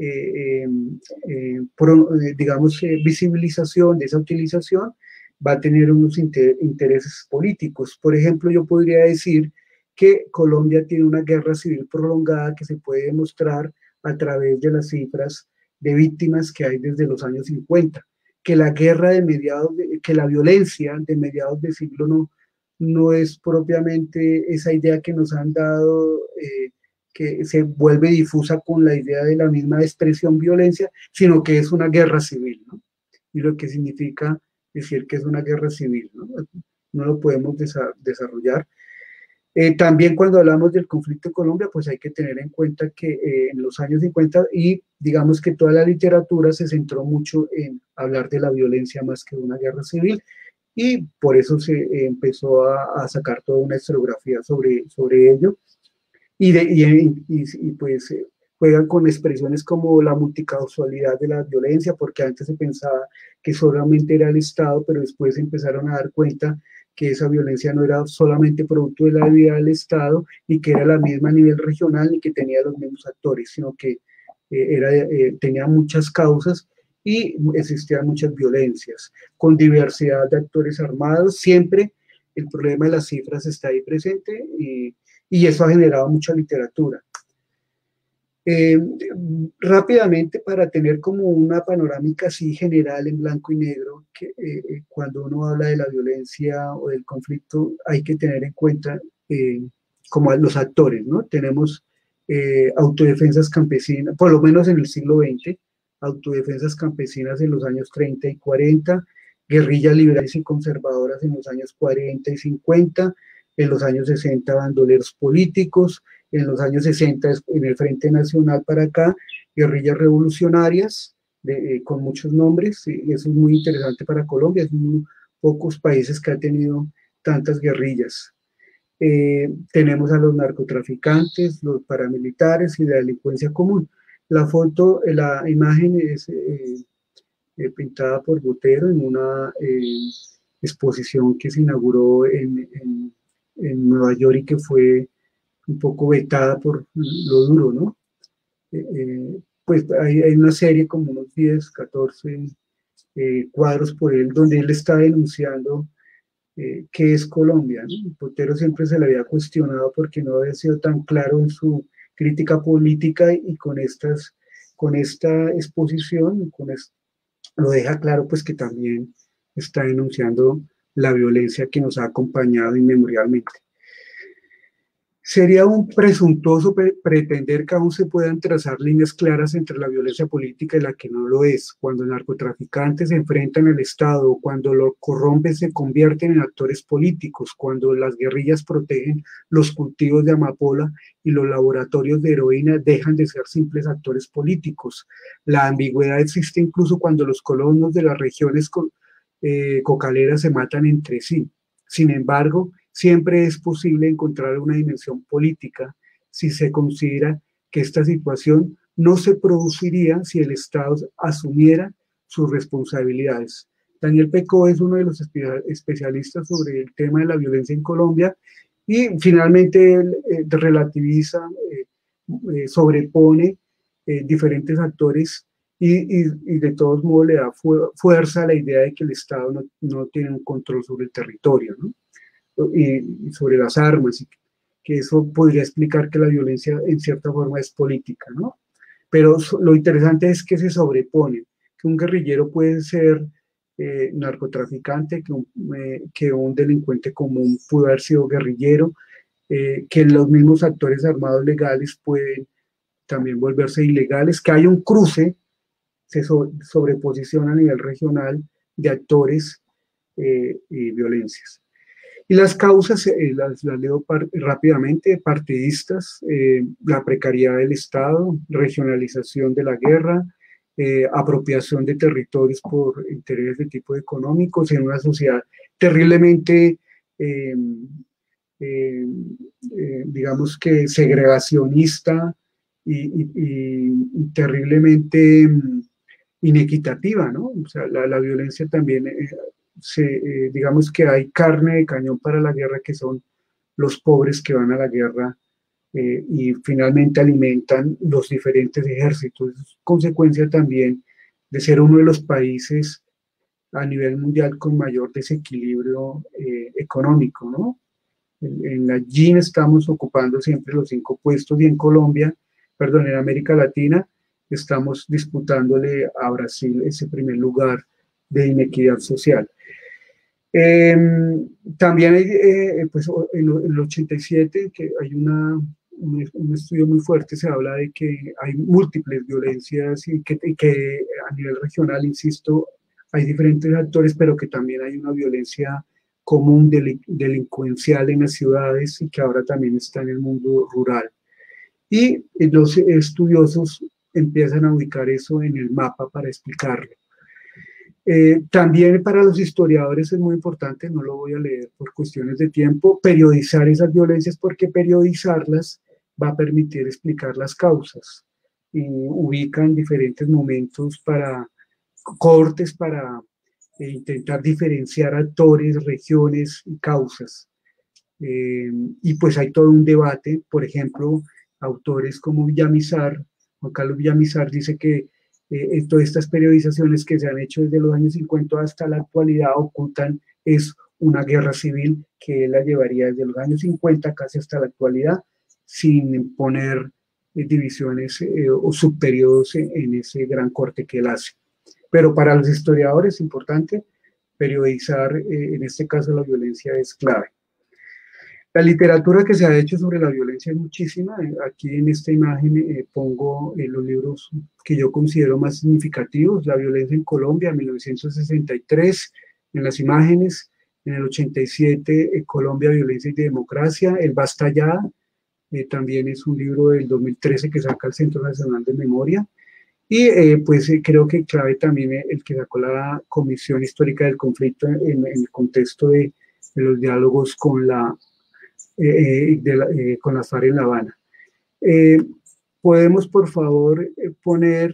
eh, eh, pro, eh, digamos, eh, visibilización, de esa utilización, va a tener unos inter intereses políticos. Por ejemplo, yo podría decir que Colombia tiene una guerra civil prolongada que se puede demostrar a través de las cifras de víctimas que hay desde los años cincuenta, que la guerra de mediados, de, que la violencia de mediados de siglo no, no es propiamente esa idea que nos han dado, eh, que se vuelve difusa con la idea de la misma expresión violencia, sino que es una guerra civil, ¿no? Y lo que significa decir que es una guerra civil, ¿no? No lo podemos desa desarrollar. Eh, también cuando hablamos del conflicto en Colombia, pues hay que tener en cuenta que eh, en los años cincuenta, y digamos que toda la literatura se centró mucho en hablar de la violencia más que de una guerra civil, y por eso se eh, empezó a, a sacar toda una historiografía sobre, sobre ello, y, de, y, y, y pues eh, juegan con expresiones como la multicausalidad de la violencia, porque antes se pensaba que solamente era el Estado, pero después se empezaron a dar cuenta que esa violencia no era solamente producto de la vida del Estado y que era la misma a nivel regional y que tenía los mismos actores, sino que eh, era, eh, tenía muchas causas y existían muchas violencias, con diversidad de actores armados. Siempre el problema de las cifras está ahí presente y, y eso ha generado mucha literatura. Eh, rápidamente, para tener como una panorámica así general en blanco y negro, que eh, cuando uno habla de la violencia o del conflicto hay que tener en cuenta eh, como a los actores, ¿no? Tenemos eh, autodefensas campesinas, por lo menos en el siglo veinte, autodefensas campesinas en los años treinta y cuarenta, guerrillas liberales y conservadoras en los años cuarenta y cincuenta, en los años sesenta bandoleros políticos, en los años sesenta en el Frente Nacional para acá, guerrillas revolucionarias de, eh, con muchos nombres, y eso es muy interesante para Colombia, es uno de los pocos países que ha tenido tantas guerrillas. Eh, tenemos a los narcotraficantes, los paramilitares y la delincuencia común. La foto, la imagen es eh, eh, pintada por Botero en una eh, exposición que se inauguró en, en, en Nueva York y que fue un poco vetada por lo duro, ¿no? Eh, eh, pues hay, hay una serie como unos diez, catorce eh, cuadros por él donde él está denunciando eh, qué es Colombia, ¿no? Botero siempre se le había cuestionado porque no había sido tan claro en su crítica política, y con, estas, con esta exposición con esto, lo deja claro pues que también está denunciando la violencia que nos ha acompañado inmemorialmente. Sería un presuntuoso pre pretender que aún se puedan trazar líneas claras entre la violencia política y la que no lo es, cuando narcotraficantes se enfrentan al Estado, cuando los corrompen se convierten en actores políticos, cuando las guerrillas protegen los cultivos de amapola y los laboratorios de heroína dejan de ser simples actores políticos. La ambigüedad existe incluso cuando los colonos de las regiones co eh, cocaleras se matan entre sí. Sin embargo, siempre es posible encontrar una dimensión política si se considera que esta situación no se produciría si el Estado asumiera sus responsabilidades. Daniel Pecó es uno de los especialistas sobre el tema de la violencia en Colombia y finalmente él eh, relativiza, eh, eh, sobrepone eh, diferentes actores y, y, y de todos modos le da fu fuerza a la idea de que el Estado no, no tiene un control sobre el territorio, ¿no? Y sobre las armas, y que eso podría explicar que la violencia en cierta forma es política, ¿no? Pero lo interesante es que se sobrepone, que un guerrillero puede ser eh, narcotraficante, que un, eh, que un delincuente común pudo haber sido guerrillero, eh, que los mismos actores armados legales pueden también volverse ilegales, que hay un cruce, se so sobreposiciona a nivel regional de actores eh, y violencias. Y las causas, eh, las, las leo rápidamente: partidistas, eh, la precariedad del Estado, regionalización de la guerra, eh, apropiación de territorios por intereses de tipo económicos en una sociedad terriblemente, eh, eh, eh, digamos que segregacionista y, y, y, y terriblemente um, inequitativa, ¿no? O sea, la, la violencia también... Eh, Se, eh, digamos que hay carne de cañón para la guerra, que son los pobres que van a la guerra eh, y finalmente alimentan los diferentes ejércitos. Es consecuencia también de ser uno de los países a nivel mundial con mayor desequilibrio eh, económico, ¿no? En, en la G I N estamos ocupando siempre los cinco puestos y en Colombia, perdón, en América Latina estamos disputándole a Brasil ese primer lugar de inequidad social. Eh, también hay, eh, pues, en el ochenta y siete, que hay una, un, un estudio muy fuerte, se habla de que hay múltiples violencias y que, y que a nivel regional, insisto, hay diferentes actores, pero que también hay una violencia común delin delincuencial en las ciudades y que ahora también está en el mundo rural. Y los estudiosos empiezan a ubicar eso en el mapa para explicarlo. Eh, también para los historiadores es muy importante, no lo voy a leer por cuestiones de tiempo, periodizar esas violencias, porque periodizarlas va a permitir explicar las causas y ubican diferentes momentos para cortes para eh, intentar diferenciar actores, regiones y causas. Eh, y pues hay todo un debate, por ejemplo, autores como Villamizar, Juan Carlos Villamizar dice que Eh, todas estas periodizaciones que se han hecho desde los años cincuenta hasta la actualidad ocultan es una guerra civil que él la llevaría desde los años cincuenta casi hasta la actualidad, sin poner eh, divisiones eh, o subperiodos en, en ese gran corte que él hace. Pero para los historiadores es importante periodizar, eh, en este caso la violencia es clave. La literatura que se ha hecho sobre la violencia es muchísima. Aquí en esta imagen eh, pongo eh, los libros que yo considero más significativos. La violencia en Colombia, mil novecientos sesenta y tres, en las imágenes. En el ochenta y siete, eh, Colombia, violencia y democracia. El Basta Ya, eh, también es un libro del dos mil trece que saca el Centro Nacional de Memoria. Y eh, pues eh, creo que clave también el que sacó la Comisión Histórica del Conflicto en, en el contexto de, de los diálogos con la Eh, de la, eh, con las FARC en La Habana. Eh, ¿Podemos, por favor, eh, poner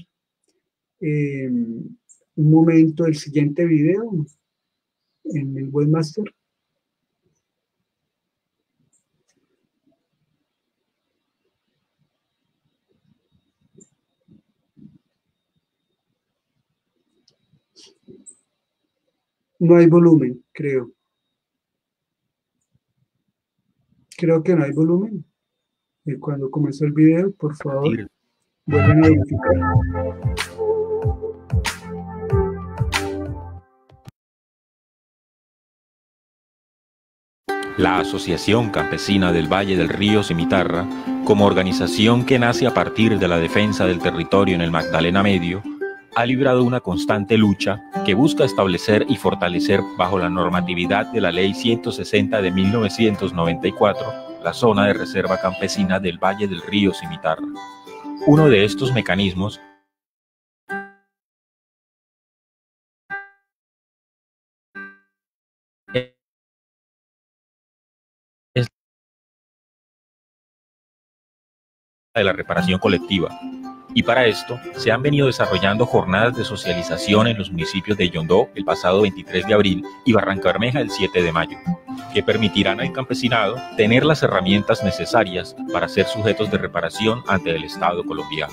eh, un momento el siguiente video en el webmaster? No hay volumen, creo. Creo que no hay volumen. Y cuando comenzó el video, por favor, vuelven a verificar. La Asociación Campesina del Valle del Río Cimitarra, como organización que nace a partir de la defensa del territorio en el Magdalena Medio, ha librado una constante lucha que busca establecer y fortalecer bajo la normatividad de la Ley ciento sesenta de mil novecientos noventa y cuatro la zona de reserva campesina del Valle del Río Cimitarra. Uno de estos mecanismos es de la reparación colectiva. Y para esto se han venido desarrollando jornadas de socialización en los municipios de Yondó el pasado veintitrés de abril y Barrancabermeja el siete de mayo, que permitirán al campesinado tener las herramientas necesarias para ser sujetos de reparación ante el Estado colombiano.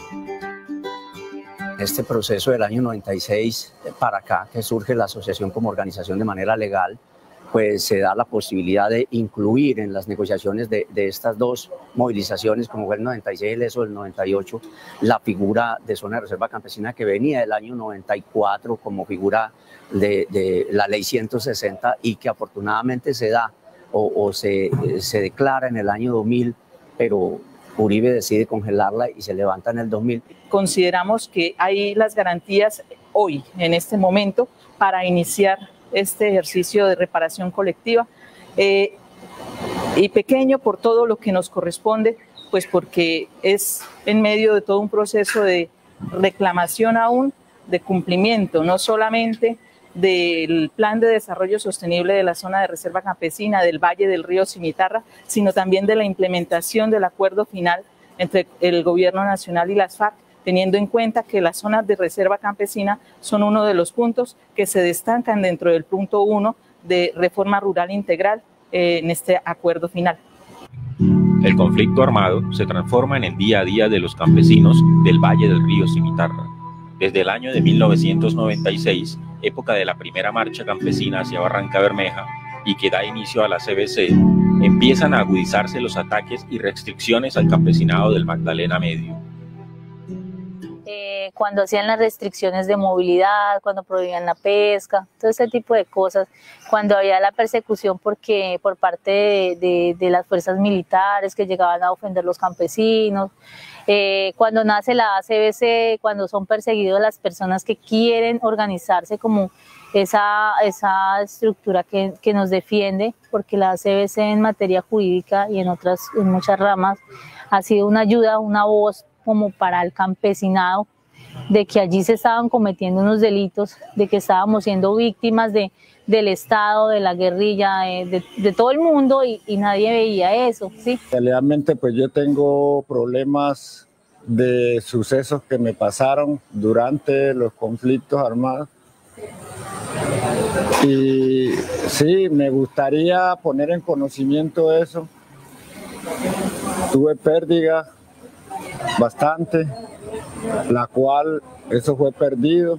Este proceso del año noventa y seis para acá, que surge la asociación como organización de manera legal, pues se da la posibilidad de incluir en las negociaciones de, de estas dos movilizaciones, como fue el noventa y seis y eso del noventa y ocho, la figura de zona de reserva campesina que venía del año noventa y cuatro como figura de, de la ley ciento sesenta y que afortunadamente se da o, o se, se declara en el año dos mil, pero Uribe decide congelarla y se levanta en el dos mil. Consideramos que hay las garantías hoy, en este momento, para iniciar este ejercicio de reparación colectiva eh, y pequeño por todo lo que nos corresponde, pues porque es en medio de todo un proceso de reclamación aún, de cumplimiento, no solamente del Plan de Desarrollo Sostenible de la Zona de Reserva Campesina del Valle del Río Cimitarra, sino también de la implementación del acuerdo final entre el Gobierno Nacional y las FARC, teniendo en cuenta que las zonas de reserva campesina son uno de los puntos que se destacan dentro del punto uno de reforma rural integral eh, en este acuerdo final. El conflicto armado se transforma en el día a día de los campesinos del Valle del Río Cimitarra. Desde el año de mil novecientos noventa y seis, época de la primera marcha campesina hacia Barrancabermeja y que da inicio a la C B C, empiezan a agudizarse los ataques y restricciones al campesinado del Magdalena Medio. Eh, cuando hacían las restricciones de movilidad, cuando prohibían la pesca, todo ese tipo de cosas, cuando había la persecución porque por parte de, de, de las fuerzas militares que llegaban a ofender a los campesinos, eh, cuando nace la A C B C, cuando son perseguidos las personas que quieren organizarse como esa, esa estructura que, que nos defiende, porque la A C B C en materia jurídica y en otras, en muchas ramas, ha sido una ayuda, una voz como para el campesinado, de que allí se estaban cometiendo unos delitos, de que estábamos siendo víctimas de, del Estado, de la guerrilla, de, de, de todo el mundo y, y nadie veía eso, ¿sí? Realmente pues yo tengo problemas de sucesos que me pasaron durante los conflictos armados y sí, me gustaría poner en conocimiento eso. Tuve pérdida bastante, la cual eso fue perdido.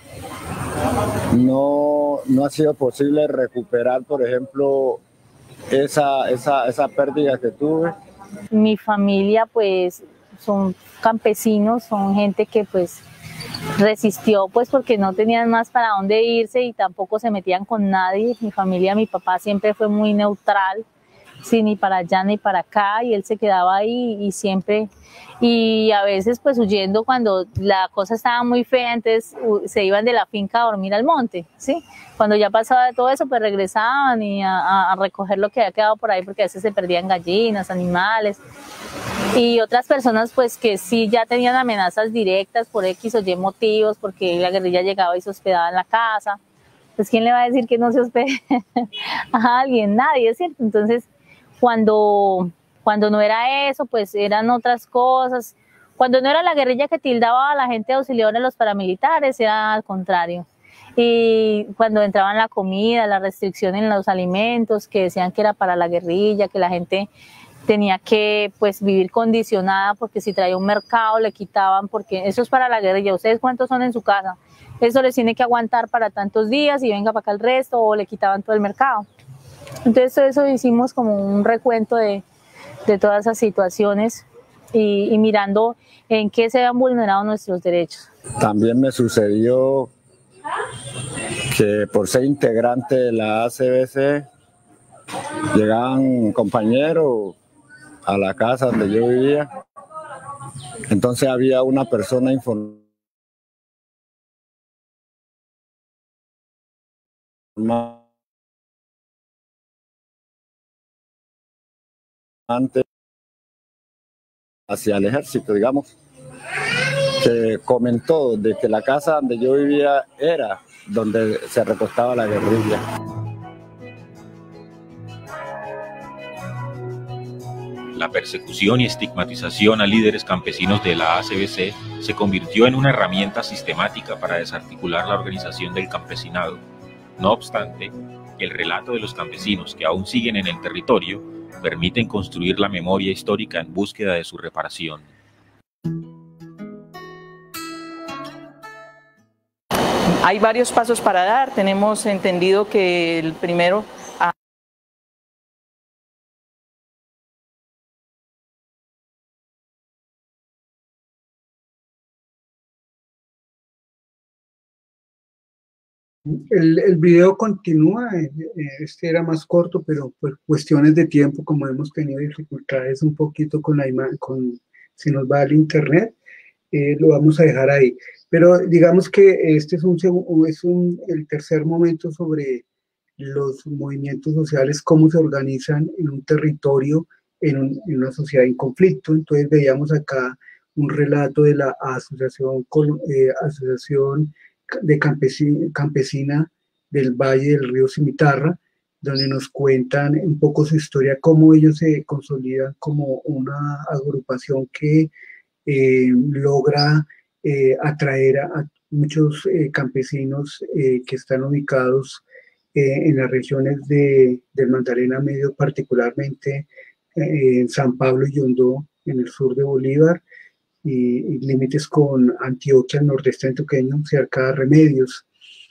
No, no ha sido posible recuperar, por ejemplo, esa, esa, esa pérdida que tuve. Mi familia pues son campesinos, son gente que pues resistió pues porque no tenían más para dónde irse y tampoco se metían con nadie. Mi familia, mi papá siempre fue muy neutral, sí, ni para allá ni para acá, y él se quedaba ahí y siempre, y a veces pues huyendo cuando la cosa estaba muy fea, entonces uh, se iban de la finca a dormir al monte, ¿sí? Cuando ya pasaba de todo eso pues regresaban y a, a recoger lo que había quedado por ahí, porque a veces se perdían gallinas, animales, y otras personas pues que sí ya tenían amenazas directas por X o Y motivos, porque la guerrilla llegaba y se hospedaba en la casa. Pues ¿quién le va a decir que no se hospede a alguien? Nadie, es cierto. Entonces Cuando, cuando no era eso, pues eran otras cosas. Cuando no era la guerrilla que tildaba a la gente de auxiliadora de los paramilitares, era al contrario. Y cuando entraban la comida, la restricción en los alimentos, que decían que era para la guerrilla, que la gente tenía que pues vivir condicionada, porque si traía un mercado le quitaban, porque eso es para la guerrilla. ¿Ustedes cuántos son en su casa? Eso les tiene que aguantar para tantos días y venga para acá el resto, o le quitaban todo el mercado. Entonces todo eso hicimos como un recuento de, de todas esas situaciones y, y mirando en qué se han vulnerado nuestros derechos. También me sucedió que por ser integrante de la A C B C, llegaban compañeros a la casa donde yo vivía, entonces había una persona informada hacia el ejército, digamos, que comentó de que la casa donde yo vivía era donde se recostaba la guerrilla. La persecución y estigmatización a líderes campesinos de la A C B C se convirtió en una herramienta sistemática para desarticular la organización del campesinado. No obstante, el relato de los campesinos que aún siguen en el territorio permiten construir la memoria histórica en búsqueda de su reparación. Hay varios pasos para dar. Tenemos entendido que el primero... Ah, El, el video continúa, este era más corto, pero por cuestiones de tiempo, como hemos tenido dificultades un poquito con la imagen, con, si nos va al internet, eh, lo vamos a dejar ahí. Pero digamos que este es, un, es un, el tercer momento sobre los movimientos sociales, cómo se organizan en un territorio, en, un, en una sociedad en conflicto. Entonces veíamos acá un relato de la asociación, eh, asociación de campesina, campesina del Valle del Río Cimitarra, donde nos cuentan un poco su historia, cómo ellos se consolidan como una agrupación que eh, logra eh, atraer a, a muchos eh, campesinos eh, que están ubicados eh, en las regiones de, del Magdalena Medio, particularmente eh, en San Pablo y Yondó, en el sur de Bolívar, y, y límites con Antioquia, el nordeste antioqueño, cerca de Remedios.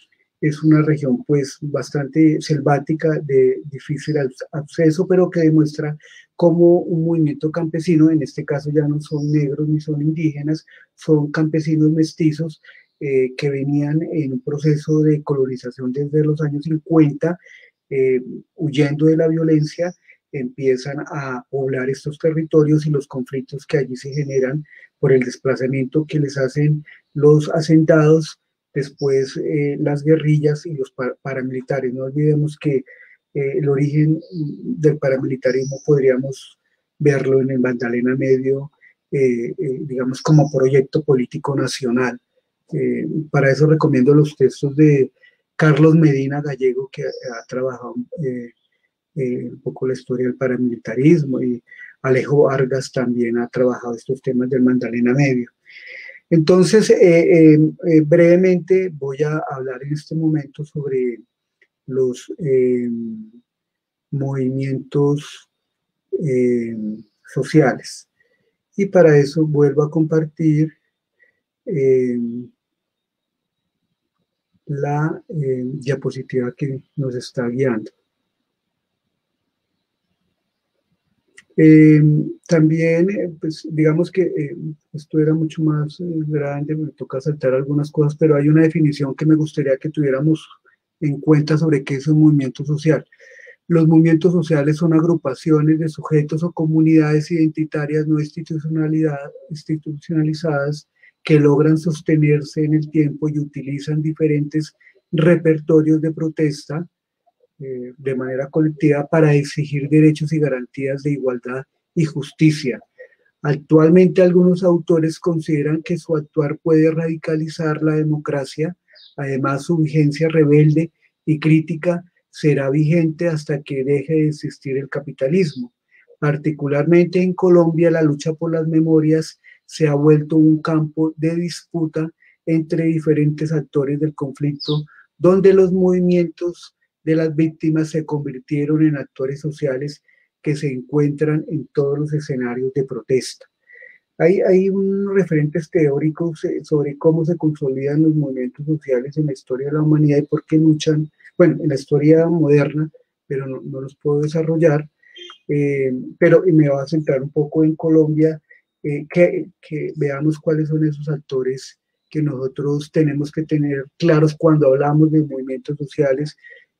Es una región pues bastante selvática, de difícil acceso, pero que demuestra cómo un movimiento campesino, en este caso ya no son negros ni son indígenas, son campesinos mestizos eh, que venían en un proceso de colonización desde los años cincuenta, eh, huyendo de la violencia, empiezan a poblar estos territorios y los conflictos que allí se generan por el desplazamiento que les hacen los hacendados, después eh, las guerrillas y los paramilitares. No olvidemos que eh, el origen del paramilitarismo podríamos verlo en el Magdalena Medio, eh, eh, digamos como proyecto político nacional. Eh, para eso recomiendo los textos de Carlos Medina Gallego, que ha, ha trabajado eh, eh, un poco la historia del paramilitarismo, y Alejo Vargas también ha trabajado estos temas del Magdalena Medio. Entonces, eh, eh, eh, brevemente voy a hablar en este momento sobre los eh, movimientos eh, sociales. Y para eso vuelvo a compartir eh, la eh, diapositiva que nos está guiando. Eh, también, eh, pues digamos que eh, esto era mucho más eh, grande, me toca saltar algunas cosas, pero hay una definición que me gustaría que tuviéramos en cuenta sobre qué es un movimiento social. Los movimientos sociales son agrupaciones de sujetos o comunidades identitarias no institucionalizadas que logran sostenerse en el tiempo y utilizan diferentes repertorios de protesta eh, de manera colectiva para exigir derechos y garantías de igualdad y justicia. Actualmente algunos autores consideran que su actuar puede radicalizar la democracia. Además, su vigencia rebelde y crítica será vigente hasta que deje de existir el capitalismo. Particularmente en Colombia, la lucha por las memorias se ha vuelto un campo de disputa entre diferentes actores del conflicto, donde los movimientos de las víctimas se convirtieron en actores sociales que se encuentran en todos los escenarios de protesta. Hay, hay unos referentes teóricos sobre cómo se consolidan los movimientos sociales en la historia de la humanidad y por qué luchan, bueno, en la historia moderna, pero no, no los puedo desarrollar, eh, pero y me voy a centrar un poco en Colombia, eh, que, que veamos cuáles son esos actores que nosotros tenemos que tener claros cuando hablamos de movimientos sociales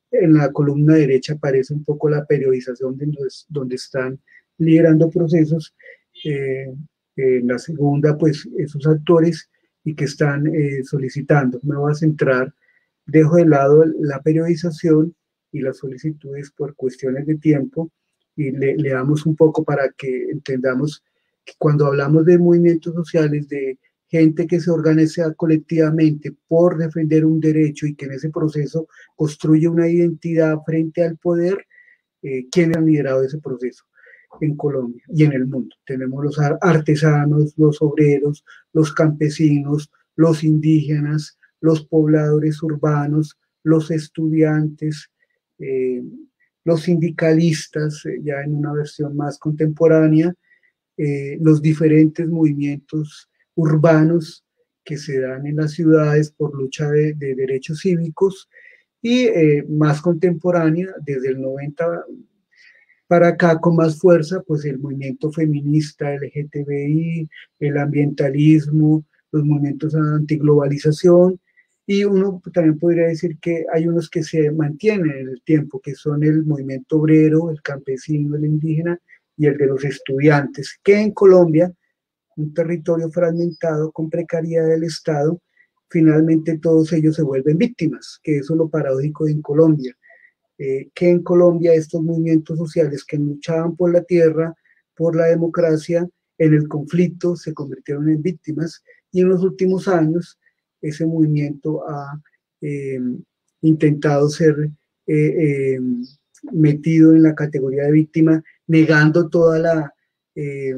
En la columna derecha aparece un poco la periodización de los, donde están liderando procesos. Eh, en la segunda, pues, esos actores y que están eh, solicitando. Me voy a centrar, dejo de lado la periodización y las solicitudes por cuestiones de tiempo y le, le damos un poco para que entendamos que cuando hablamos de movimientos sociales, de gente que se organiza colectivamente por defender un derecho y que en ese proceso construye una identidad frente al poder, eh, ¿quiénes han liderado ese proceso en Colombia y en el mundo? Tenemos los artesanos, los obreros, los campesinos, los indígenas, los pobladores urbanos, los estudiantes, eh, los sindicalistas, eh, ya en una versión más contemporánea, eh, los diferentes movimientos urbanos que se dan en las ciudades por lucha de, de derechos cívicos y eh, más contemporánea, desde el noventa para acá con más fuerza, pues el movimiento feminista, L G T B I, el ambientalismo, los movimientos antiglobalización, y uno también podría decir que hay unos que se mantienen en el tiempo, que son el movimiento obrero, el campesino, el indígena y el de los estudiantes, que en Colombia, un territorio fragmentado con precariedad del Estado, finalmente todos ellos se vuelven víctimas, que eso es lo paradójico en Colombia, eh, que en Colombia estos movimientos sociales que luchaban por la tierra, por la democracia, en el conflicto se convirtieron en víctimas, y en los últimos años ese movimiento ha eh, intentado ser eh, eh, metido en la categoría de víctima, negando toda la eh,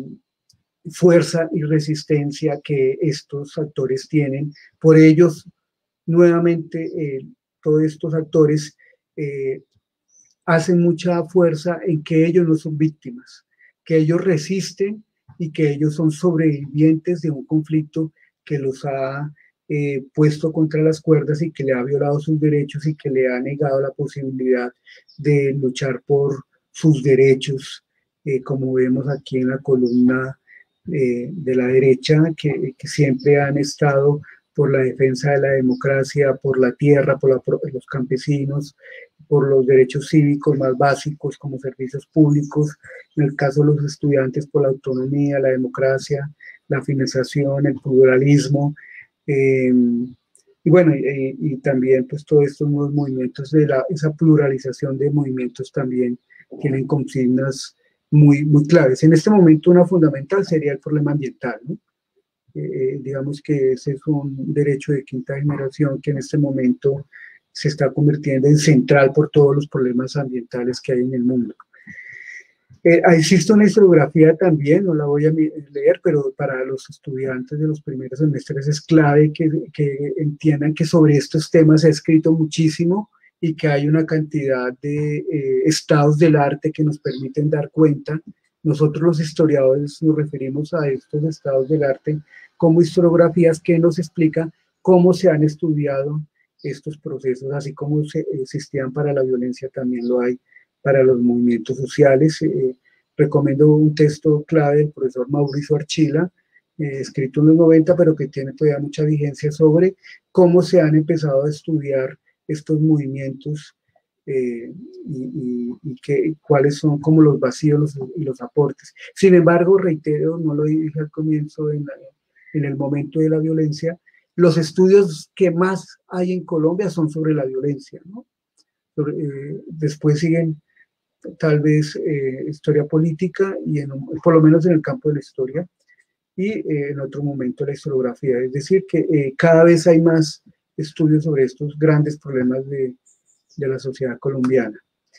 fuerza y resistencia que estos actores tienen. Por ellos, nuevamente, eh, todos estos actores eh, hacen mucha fuerza en que ellos no son víctimas, que ellos resisten y que ellos son sobrevivientes de un conflicto que los ha eh, puesto contra las cuerdas y que le ha violado sus derechos y que le ha negado la posibilidad de luchar por sus derechos, eh, como vemos aquí en la columna eh, de la derecha, que, que siempre han estado por la defensa de la democracia, por la tierra, por, la, por los campesinos, por los derechos cívicos más básicos como servicios públicos, en el caso de los estudiantes por la autonomía, la democracia, la financiación, el pluralismo, eh, y bueno, y, y también pues todos estos nuevos movimientos, de la, esa pluralización de movimientos también tienen consignas muy, muy claves. En este momento una fundamental sería el problema ambiental, ¿no? Eh, digamos que ese es un derecho de quinta generación que en este momento se está convirtiendo en central por todos los problemas ambientales que hay en el mundo. Eh, existe una historiografía también, no la voy a leer, pero para los estudiantes de los primeros semestres es clave que, que entiendan que sobre estos temas se ha escrito muchísimo y que hay una cantidad de eh, estados del arte que nos permiten dar cuenta. Nosotros los historiadores nos referimos a estos estados del arte como historiografías que nos explican cómo se han estudiado estos procesos, así como se existían para la violencia, también lo hay para los movimientos sociales. Eh, recomiendo un texto clave del profesor Mauricio Archila, eh, escrito en los noventa, pero que tiene todavía mucha vigencia sobre cómo se han empezado a estudiar estos movimientos eh, y, y, y que, cuáles son como los vacíos los, y los aportes. Sin embargo, reitero, no lo dije al comienzo, en, la, en el momento de la violencia, los estudios que más hay en Colombia son sobre la violencia, ¿no? Sobre, eh, después siguen tal vez eh, historia política, y en, por lo menos en el campo de la historia, y eh, en otro momento la historiografía. Es decir, que eh, cada vez hay más estudios sobre estos grandes problemas de, de la sociedad colombiana.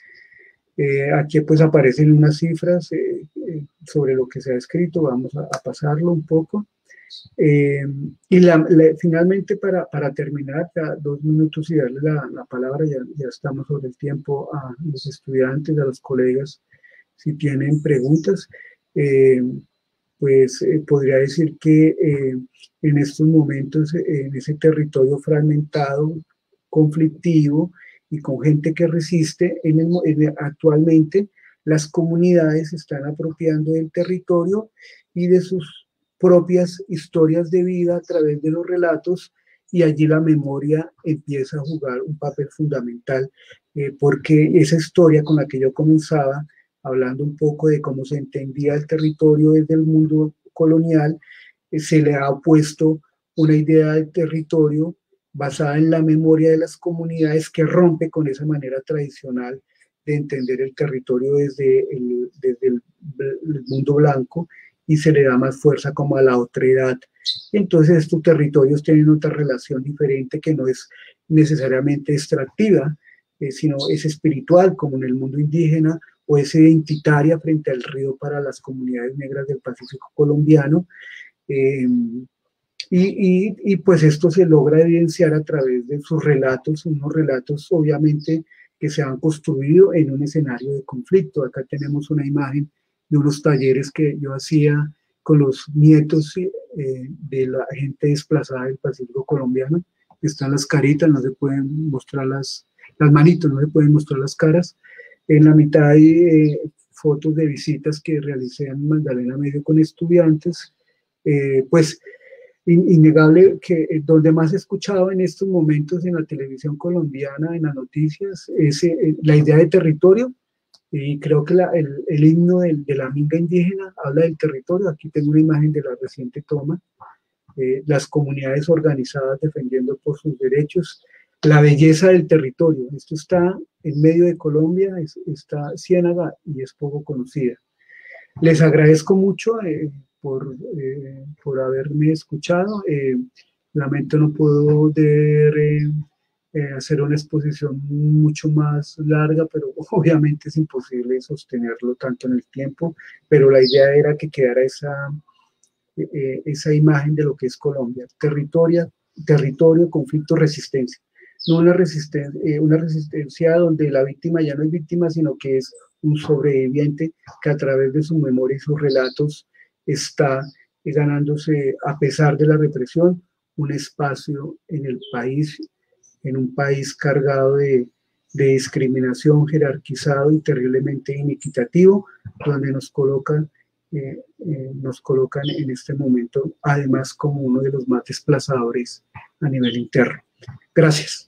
Eh, aquí pues aparecen unas cifras eh, eh, sobre lo que se ha escrito, vamos a, a pasarlo un poco. Eh, y la, la, finalmente para, para terminar, ya dos minutos y darle la, la palabra, ya, ya estamos sobre el tiempo, a los estudiantes, a los colegas, si tienen preguntas, eh, pues eh, podría decir que eh, en estos momentos, eh, en ese territorio fragmentado, conflictivo y con gente que resiste, en el, en, actualmente las comunidades se están apropiando del territorio y de sus propias historias de vida a través de los relatos, y allí la memoria empieza a jugar un papel fundamental eh, porque esa historia con la que yo comenzaba, hablando un poco de cómo se entendía el territorio desde el mundo colonial, eh, se le ha opuesto una idea de territorio basada en la memoria de las comunidades que rompe con esa manera tradicional de entender el territorio desde el, desde el, el mundo blanco, y se le da más fuerza como a la otredad. Entonces estos territorios tienen otra relación diferente que no es necesariamente extractiva, eh, sino es espiritual, como en el mundo indígena, o es identitaria frente al río para las comunidades negras del Pacífico colombiano. Eh, y, y, y pues esto se logra evidenciar a través de sus relatos, unos relatos obviamente que se han construido en un escenario de conflicto. Acá tenemos una imagen de unos talleres que yo hacía con los nietos eh, de la gente desplazada del Pacífico colombiano. Están las caritas, no se pueden mostrar las, las manitos, no se pueden mostrar las caras. En la mitad hay eh, fotos de visitas que realicé en Magdalena Medio con estudiantes. Eh, pues innegable que eh, donde más he escuchado en estos momentos en la televisión colombiana, en las noticias, es eh, la idea de territorio, y creo que la, el, el himno del, de la minga indígena habla del territorio. Aquí tengo una imagen de la reciente toma, eh, las comunidades organizadas defendiendo por sus derechos, la belleza del territorio. Esto está en medio de Colombia, es, está Ciénaga y es poco conocida. Les agradezco mucho eh, por, eh, por haberme escuchado. Eh, lamento no poder eh, eh, hacer una exposición mucho más larga, pero obviamente es imposible sostenerlo tanto en el tiempo, pero la idea era que quedara esa, eh, esa imagen de lo que es Colombia: territorio, territorio, conflicto, resistencia. No una resistencia, eh, una resistencia donde la víctima ya no es víctima, sino que es un sobreviviente que a través de su memoria y sus relatos está ganándose, a pesar de la represión, un espacio en el país, en un país cargado de, de discriminación, jerarquizado y terriblemente inequitativo, donde nos colocan, eh, eh, nos colocan en este momento, además, como uno de los más desplazadores a nivel interno. Gracias.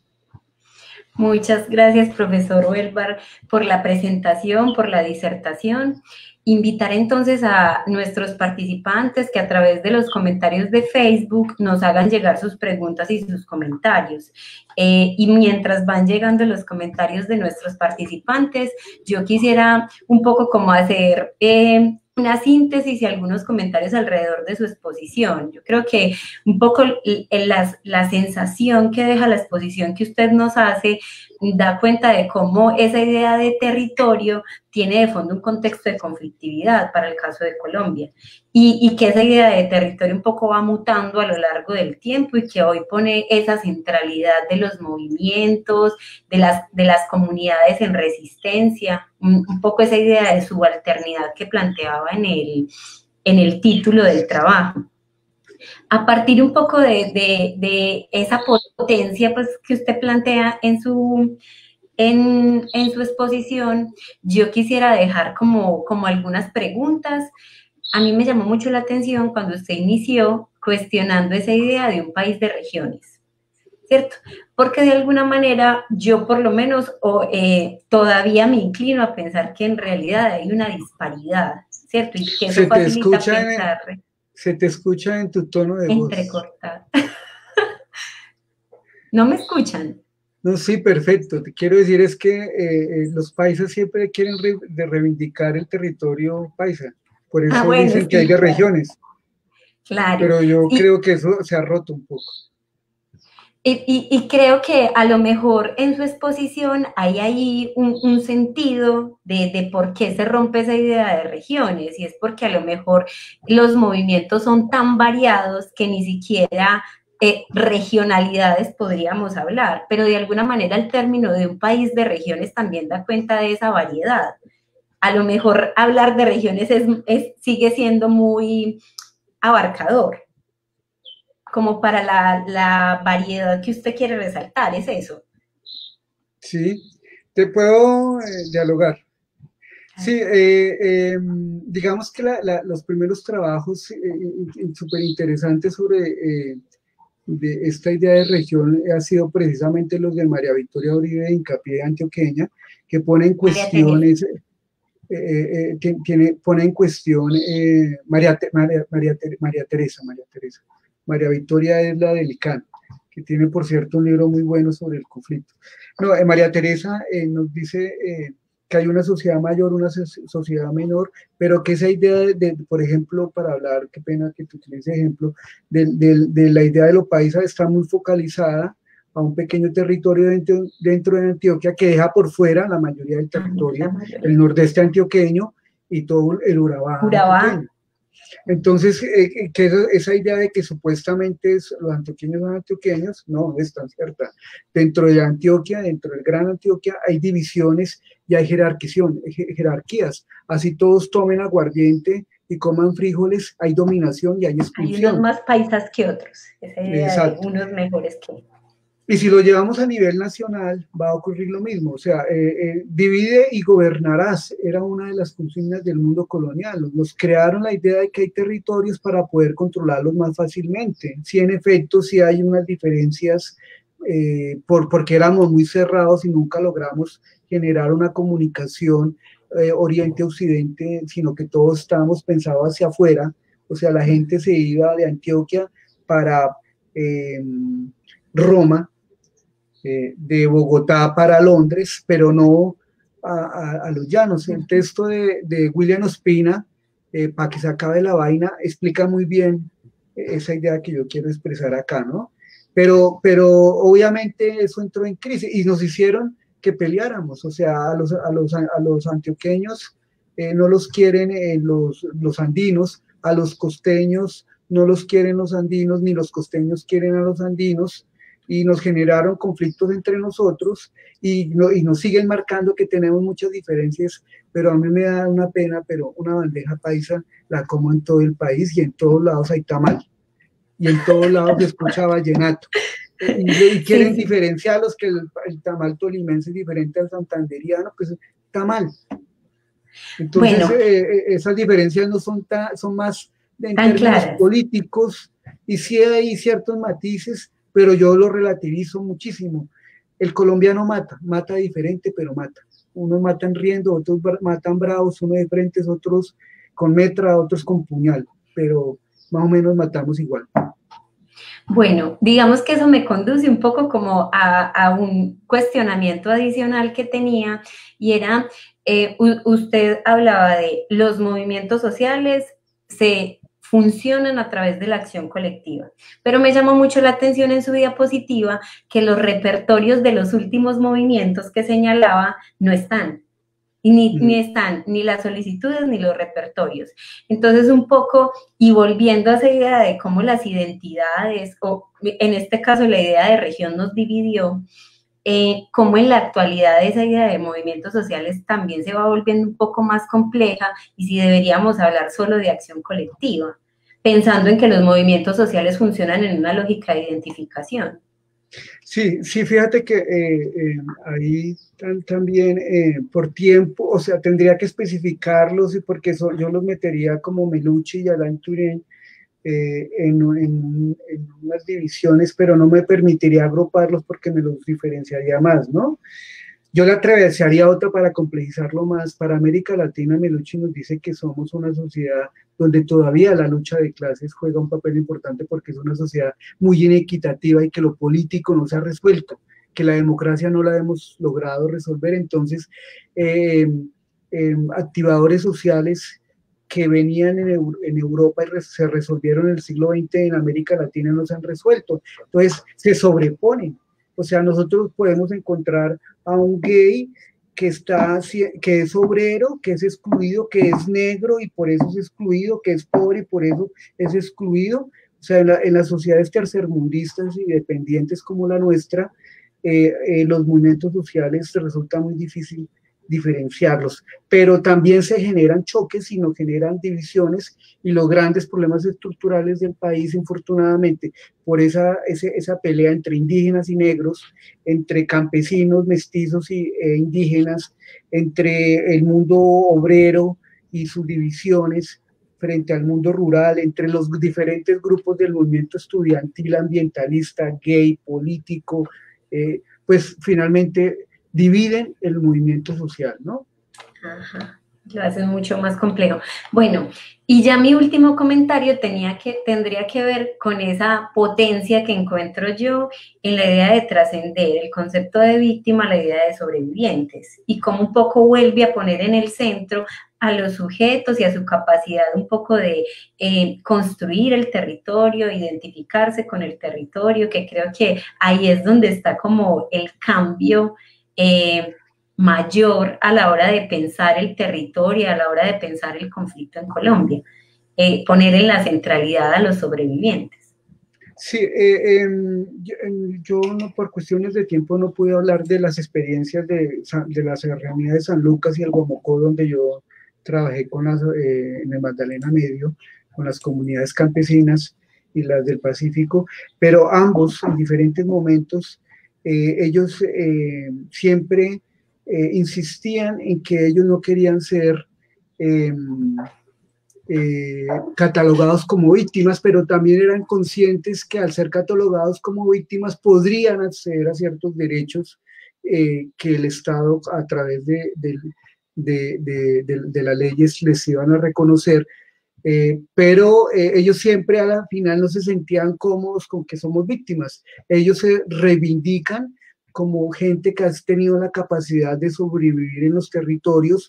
Muchas gracias, profesor Welbar, por la presentación, por la disertación. Invitar entonces a nuestros participantes que a través de los comentarios de Facebook nos hagan llegar sus preguntas y sus comentarios. Eh, y mientras van llegando los comentarios de nuestros participantes, yo quisiera un poco como hacer eh, una síntesis y algunos comentarios alrededor de su exposición. Yo creo que un poco la, la sensación que deja la exposición que usted nos hace da cuenta de cómo esa idea de territorio tiene de fondo un contexto de conflictividad para el caso de Colombia, y, y que esa idea de territorio un poco va mutando a lo largo del tiempo y que hoy pone esa centralidad de los movimientos, de las, de las comunidades en resistencia, un, un poco esa idea de subalternidad que planteaba en el, en el título del trabajo. A partir un poco de, de, de esa potencia pues, que usted plantea en su, en, en su exposición, yo quisiera dejar como, como algunas preguntas. A mí me llamó mucho la atención cuando usted inició cuestionando esa idea de un país de regiones, ¿cierto? Porque de alguna manera yo por lo menos o, eh, todavía me inclino a pensar que en realidad hay una disparidad, ¿cierto? Y que eso Se te facilita escucha en- pensar... Se te escucha en tu tono de voz. Entrecortada. ¿No me escuchan? No, sí, perfecto. Te quiero decir es que eh, eh, los paisas siempre quieren re- de reivindicar el territorio paisa. Por eso Ah, bueno, dicen sí, que hay de claro. regiones. Claro. Pero yo Y- creo que eso se ha roto un poco. Y, y- y creo que a lo mejor en su exposición hay ahí un, un sentido de, de por qué se rompe esa idea de regiones, y es porque a lo mejor los movimientos son tan variados que ni siquiera eh, regionalidades podríamos hablar, pero de alguna manera el término de un país de regiones también da cuenta de esa variedad. A lo mejor hablar de regiones es, es- sigue siendo muy abarcador, como para la, la variedad que usted quiere resaltar, ¿es eso? Sí, te puedo eh, dialogar. Sí, eh, eh, digamos que la- la- los primeros trabajos eh, súper interesantes sobre eh, de esta idea de región ha sido precisamente los de María Victoria Uribe de Hincapié Antioqueña, que pone en cuestiones, eh, eh, eh, tiene, pone en cuestión eh, María, María, María, María Teresa, María Teresa, María Victoria es la del I C A N, que tiene, por cierto, un libro muy bueno sobre el conflicto. No, eh, María Teresa eh, nos dice eh, que hay una sociedad mayor, una sociedad menor, pero que esa idea de, de por ejemplo, para hablar, qué pena que te utilice ejemplo, de, de, de la idea de los países está muy focalizada a un pequeño territorio dentro, dentro de Antioquia que deja por fuera la mayoría del territorio, el nordeste antioqueño y todo el Urabá. Urabá. Entonces, eh, que esa idea de que supuestamente es, los antioqueños son antioqueños, no, es tan cierta. Dentro de Antioquia, dentro del Gran Antioquia, hay divisiones y hay jerarquización, jerarquías. Así todos tomen aguardiente y coman frijoles, hay dominación y hay exclusión. Hay unos más paisas que otros, esa idea Exacto. de unos mejores que otros. Y si lo llevamos a nivel nacional, va a ocurrir lo mismo. O sea, eh, eh, divide y gobernarás, era una de las consignas del mundo colonial. Nos crearon la idea de que hay territorios para poder controlarlos más fácilmente. Sí, en efecto, sí hay unas diferencias eh, por, porque éramos muy cerrados y nunca logramos generar una comunicación eh, oriente-occidente, sino que todos estábamos pensados hacia afuera. O sea, la gente se iba de Antioquia para eh, Roma, Eh, de Bogotá para Londres, pero no a, a, a los llanos. El texto de, de William Ospina, eh, para que se acabe la vaina, explica muy bien esa idea que yo quiero expresar acá, ¿no? Pero, pero obviamente eso entró en crisis y nos hicieron que peleáramos, o sea, a los, a los, a los antioqueños eh, no los quieren eh, los, los andinos, a los costeños no los quieren los andinos, ni los costeños quieren a los andinos, y nos generaron conflictos entre nosotros y, no, y nos siguen marcando que tenemos muchas diferencias, pero a mí me da una pena, pero una bandeja paisa la como en todo el país y en todos lados hay tamal, y en todos lados se escucha vallenato, y, y quieren sí, sí. diferenciarlos que el, el tamal tolimense es diferente al santanderiano, pues tamal. Entonces bueno. eh, esas diferencias no son, tan, son más en términos claras. políticos, y sí hay ciertos matices, pero yo lo relativizo muchísimo. El colombiano mata, mata diferente, pero mata. Unos matan riendo, otros matan bravos, unos de frente, otros con metra, otros con puñal, pero más o menos matamos igual. Bueno, digamos que eso me conduce un poco como a, a un cuestionamiento adicional que tenía, y era, eh, usted hablaba de los movimientos sociales, se funcionan a través de la acción colectiva. Pero me llamó mucho la atención en su diapositiva que los repertorios de los últimos movimientos que señalaba no están. Y ni, mm. ni están ni las solicitudes ni los repertorios. Entonces, un poco, y volviendo a esa idea de cómo las identidades, o en este caso la idea de región nos dividió, eh, cómo en la actualidad esa idea de movimientos sociales también se va volviendo un poco más compleja, y si deberíamos hablar solo de acción colectiva, pensando en que los movimientos sociales funcionan en una lógica de identificación. Sí, sí, fíjate que eh, eh, ahí tan, también eh, por tiempo, o sea, tendría que especificarlos, porque eso, yo los metería como Melucci y Alain Touraine eh, en, en, en unas divisiones, pero no me permitiría agruparlos porque me los diferenciaría más, ¿no? Yo le atravesaría otra para complejizarlo más. Para América Latina, Melucci nos dice que somos una sociedad donde todavía la lucha de clases juega un papel importante porque es una sociedad muy inequitativa y que lo político no se ha resuelto, que la democracia no la hemos logrado resolver. Entonces, eh, eh, activadores sociales que venían en, Euro, en Europa y res, se resolvieron en el siglo veinte en América Latina no se han resuelto. Entonces, se sobreponen. O sea, nosotros podemos encontrar a un gay que, está, que es obrero, que es excluido, que es negro y por eso es excluido, que es pobre y por eso es excluido. O sea, en, la, en las sociedades tercermundistas y dependientes como la nuestra, eh, eh, los movimientos sociales resulta muy difícil diferenciarlos, pero también se generan choques y no generan divisiones, y los grandes problemas estructurales del país, infortunadamente, por esa, ese, esa pelea entre indígenas y negros, entre campesinos, mestizos y, e indígenas, entre el mundo obrero y sus divisiones, frente al mundo rural, entre los diferentes grupos del movimiento estudiantil, ambientalista, gay, político, eh, pues finalmente dividen el movimiento social, ¿no? Ajá, lo hacen mucho más complejo. Bueno, y ya mi último comentario tenía que, tendría que ver con esa potencia que encuentro yo en la idea de trascender el concepto de víctima, la idea de sobrevivientes, y cómo un poco vuelve a poner en el centro a los sujetos y a su capacidad un poco de eh, construir el territorio, identificarse con el territorio, que creo que ahí es donde está como el cambio eh, mayor a la hora de pensar el territorio, a la hora de pensar el conflicto en Colombia, eh, poner en la centralidad a los sobrevivientes. Sí, eh, eh, yo, yo no, por cuestiones de tiempo no pude hablar de las experiencias de, de la Serranía de San Lucas y el Guamocó, donde yo trabajé con las, eh, en el Magdalena Medio, con las comunidades campesinas y las del Pacífico, pero ambos en diferentes momentos, eh, ellos eh, siempre eh, insistían en que ellos no querían ser eh, eh, catalogados como víctimas, pero también eran conscientes que al ser catalogados como víctimas podrían acceder a ciertos derechos eh, que el Estado a través de, de, de, de, de, de las leyes les iban a reconocer. Eh, pero eh, ellos siempre a la final no se sentían cómodos con que somos víctimas. Ellos se reivindican como gente que ha tenido la capacidad de sobrevivir en los territorios,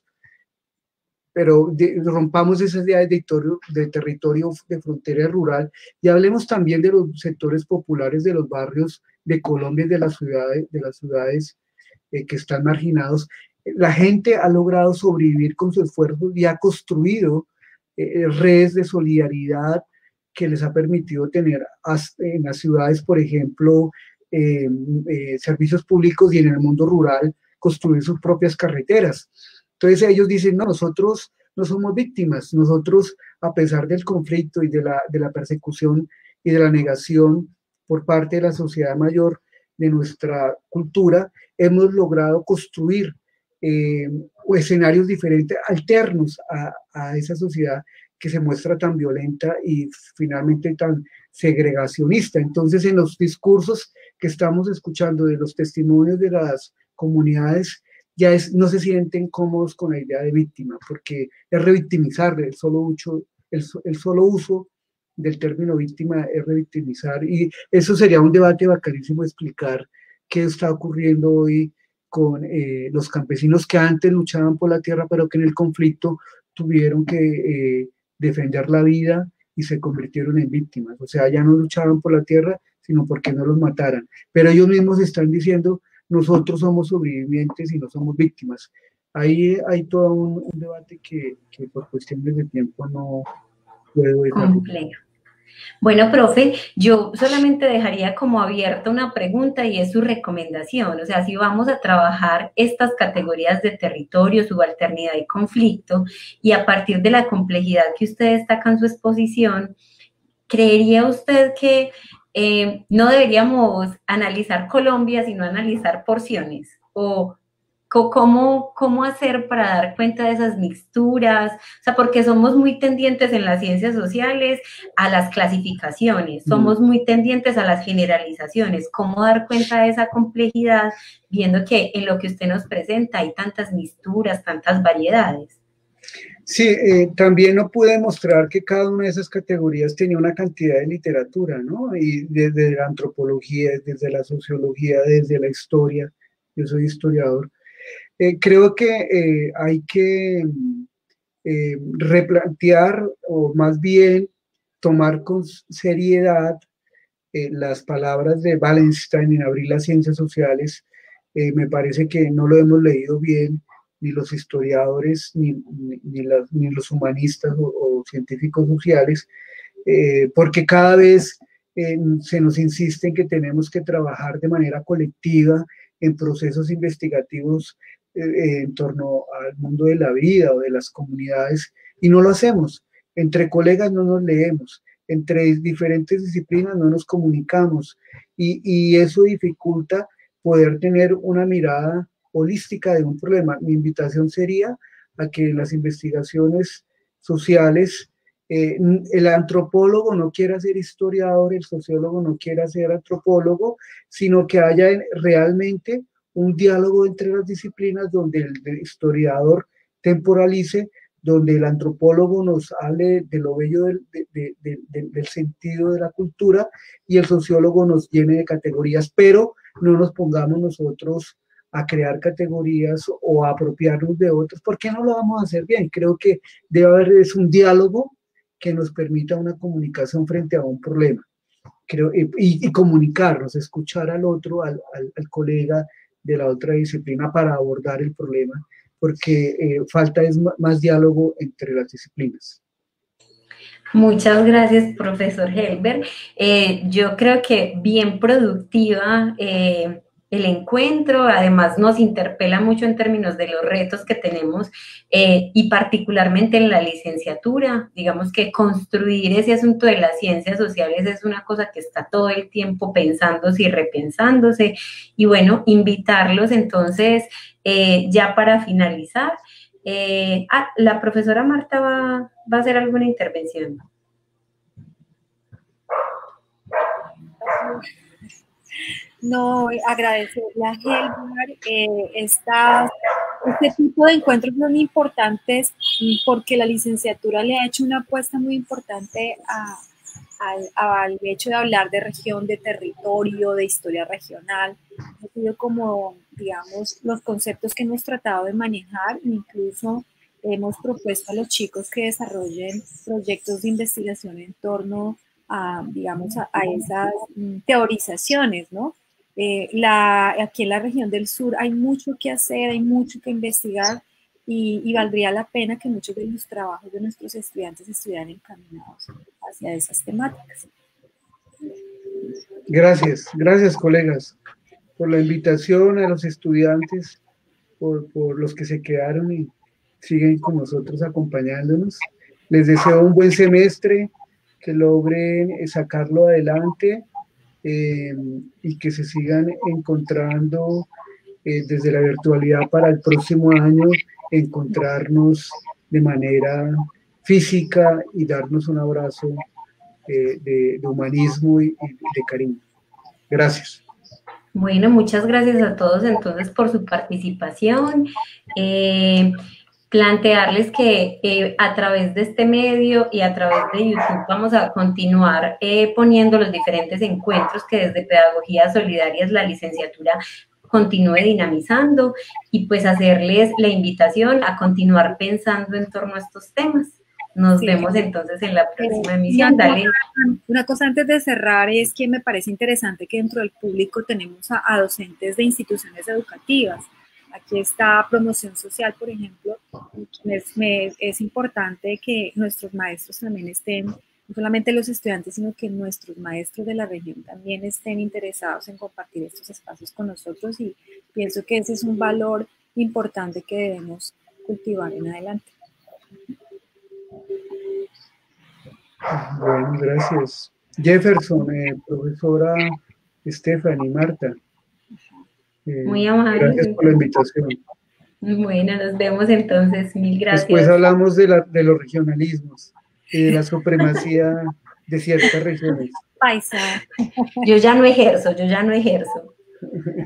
pero de, rompamos esas ideas de territorio, de territorio de frontera rural y hablemos también de los sectores populares de los barrios de Colombia y de las ciudades, de las ciudades eh, que están marginados. La gente ha logrado sobrevivir con su esfuerzo y ha construido Eh, redes de solidaridad que les ha permitido tener en las ciudades, por ejemplo, eh, eh, servicios públicos y en el mundo rural construir sus propias carreteras. Entonces ellos dicen, no, nosotros no somos víctimas, nosotros a pesar del conflicto y de la, de la persecución y de la negación por parte de la sociedad mayor de nuestra cultura, hemos logrado construir Eh, o escenarios diferentes, alternos a, a esa sociedad que se muestra tan violenta y finalmente tan segregacionista. Entonces, en los discursos que estamos escuchando de los testimonios de las comunidades, ya es, no se sienten cómodos con la idea de víctima, porque es revictimizar, el solo uso, el, el solo uso del término víctima es revictimizar, y eso sería un debate bacanísimo explicar qué está ocurriendo hoy con eh, los campesinos que antes luchaban por la tierra, pero que en el conflicto tuvieron que eh, defender la vida y se convirtieron en víctimas. O sea, ya no luchaban por la tierra, sino porque no los mataran. Pero ellos mismos están diciendo, nosotros somos sobrevivientes y no somos víctimas. Ahí hay todo un, un debate que, que por cuestiones de tiempo no puedo dejar. Complejo. Bueno, profe, yo solamente dejaría como abierta una pregunta y es su recomendación. O sea, si vamos a trabajar estas categorías de territorio, subalternidad y conflicto, y a partir de la complejidad que usted destaca en su exposición, ¿creería usted que eh, no deberíamos analizar Colombia, sino analizar porciones? ¿O ¿Cómo, cómo hacer para dar cuenta de esas mixturas? O sea, porque somos muy tendientes en las ciencias sociales a las clasificaciones, somos muy tendientes a las generalizaciones. ¿Cómo dar cuenta de esa complejidad viendo que en lo que usted nos presenta hay tantas mixturas, tantas variedades? Sí, eh, también no pude mostrar que cada una de esas categorías tenía una cantidad de literatura, ¿no? Y desde la antropología, desde la sociología, desde la historia, yo soy historiador. Eh, creo que eh, hay que eh, replantear o más bien tomar con seriedad eh, las palabras de Wallenstein en Abrir las Ciencias Sociales. Eh, me parece que no lo hemos leído bien, ni los historiadores, ni, ni, ni, las, ni los humanistas o, o científicos sociales, eh, porque cada vez eh, se nos insiste en que tenemos que trabajar de manera colectiva en procesos investigativos eh, en torno al mundo de la vida o de las comunidades, y no lo hacemos. Entre colegas no nos leemos, entre diferentes disciplinas no nos comunicamos, y, y eso dificulta poder tener una mirada holística de un problema. Mi invitación sería a que en las investigaciones sociales eh, el antropólogo no quiera ser historiador, el sociólogo no quiera ser antropólogo, sino que haya realmente un diálogo entre las disciplinas donde el, el historiador temporalice, donde el antropólogo nos hable de lo bello del, de, de, de, de, del sentido de la cultura y el sociólogo nos llene de categorías, pero no nos pongamos nosotros a crear categorías o a apropiarnos de otros. ¿Por qué no lo vamos a hacer bien? Creo que debe haber es un diálogo que nos permita una comunicación frente a un problema. Creo, y, y comunicarnos, escuchar al otro, al, al, al colega de la otra disciplina para abordar el problema, porque eh, falta es más diálogo entre las disciplinas. Muchas gracias, profesor Helber. Eh, yo creo que bien productiva eh, el encuentro, además nos interpela mucho en términos de los retos que tenemos eh, y particularmente en la licenciatura. Digamos que construir ese asunto de las ciencias sociales es una cosa que está todo el tiempo pensándose y repensándose, y bueno, invitarlos entonces eh, ya para finalizar. Eh, ah, la profesora Marta va, va a hacer alguna intervención. No, agradecerle a Helber. Eh, esta, este tipo de encuentros son importantes porque la licenciatura le ha hecho una apuesta muy importante a, a, al hecho de hablar de región, de territorio, de historia regional. Ha sido como, digamos, los conceptos que hemos tratado de manejar. Incluso hemos propuesto a los chicos que desarrollen proyectos de investigación en torno a, digamos, a, a esas teorizaciones, ¿no? Eh, la, aquí en la región del sur hay mucho que hacer, hay mucho que investigar y, y valdría la pena que muchos de los trabajos de nuestros estudiantes estuvieran encaminados hacia esas temáticas. Gracias, gracias colegas por la invitación, a los estudiantes, por, por los que se quedaron y siguen con nosotros acompañándonos. Les deseo un buen semestre, que logren sacarlo adelante. Eh, y que se sigan encontrando eh, desde la virtualidad para el próximo año, encontrarnos de manera física y darnos un abrazo eh, de, de humanismo y, y de cariño. Gracias. Bueno, muchas gracias a todos entonces por su participación. Eh, plantearles que eh, a través de este medio y a través de YouTube vamos a continuar eh, poniendo los diferentes encuentros que desde Pedagogías Solidarias la licenciatura continúe dinamizando, y pues hacerles la invitación a continuar pensando en torno a estos temas. Nos sí, vemos entonces en la próxima emisión. Una, Dale. Una cosa antes de cerrar es que me parece interesante que dentro del público tenemos a, a docentes de instituciones educativas. Aquí está Promoción Social, por ejemplo, y es, me, es importante que nuestros maestros también estén, no solamente los estudiantes, sino que nuestros maestros de la región también estén interesados en compartir estos espacios con nosotros, y pienso que ese es un valor importante que debemos cultivar en adelante. Bueno, gracias. Jefferson, eh, profesora Stephanie, Marta. Eh, Muy amable. Gracias por la invitación. Bueno, nos vemos entonces. Mil gracias. Después hablamos de, la, de los regionalismos y de la supremacía de ciertas regiones. Paisa. Yo ya no ejerzo, yo ya no ejerzo.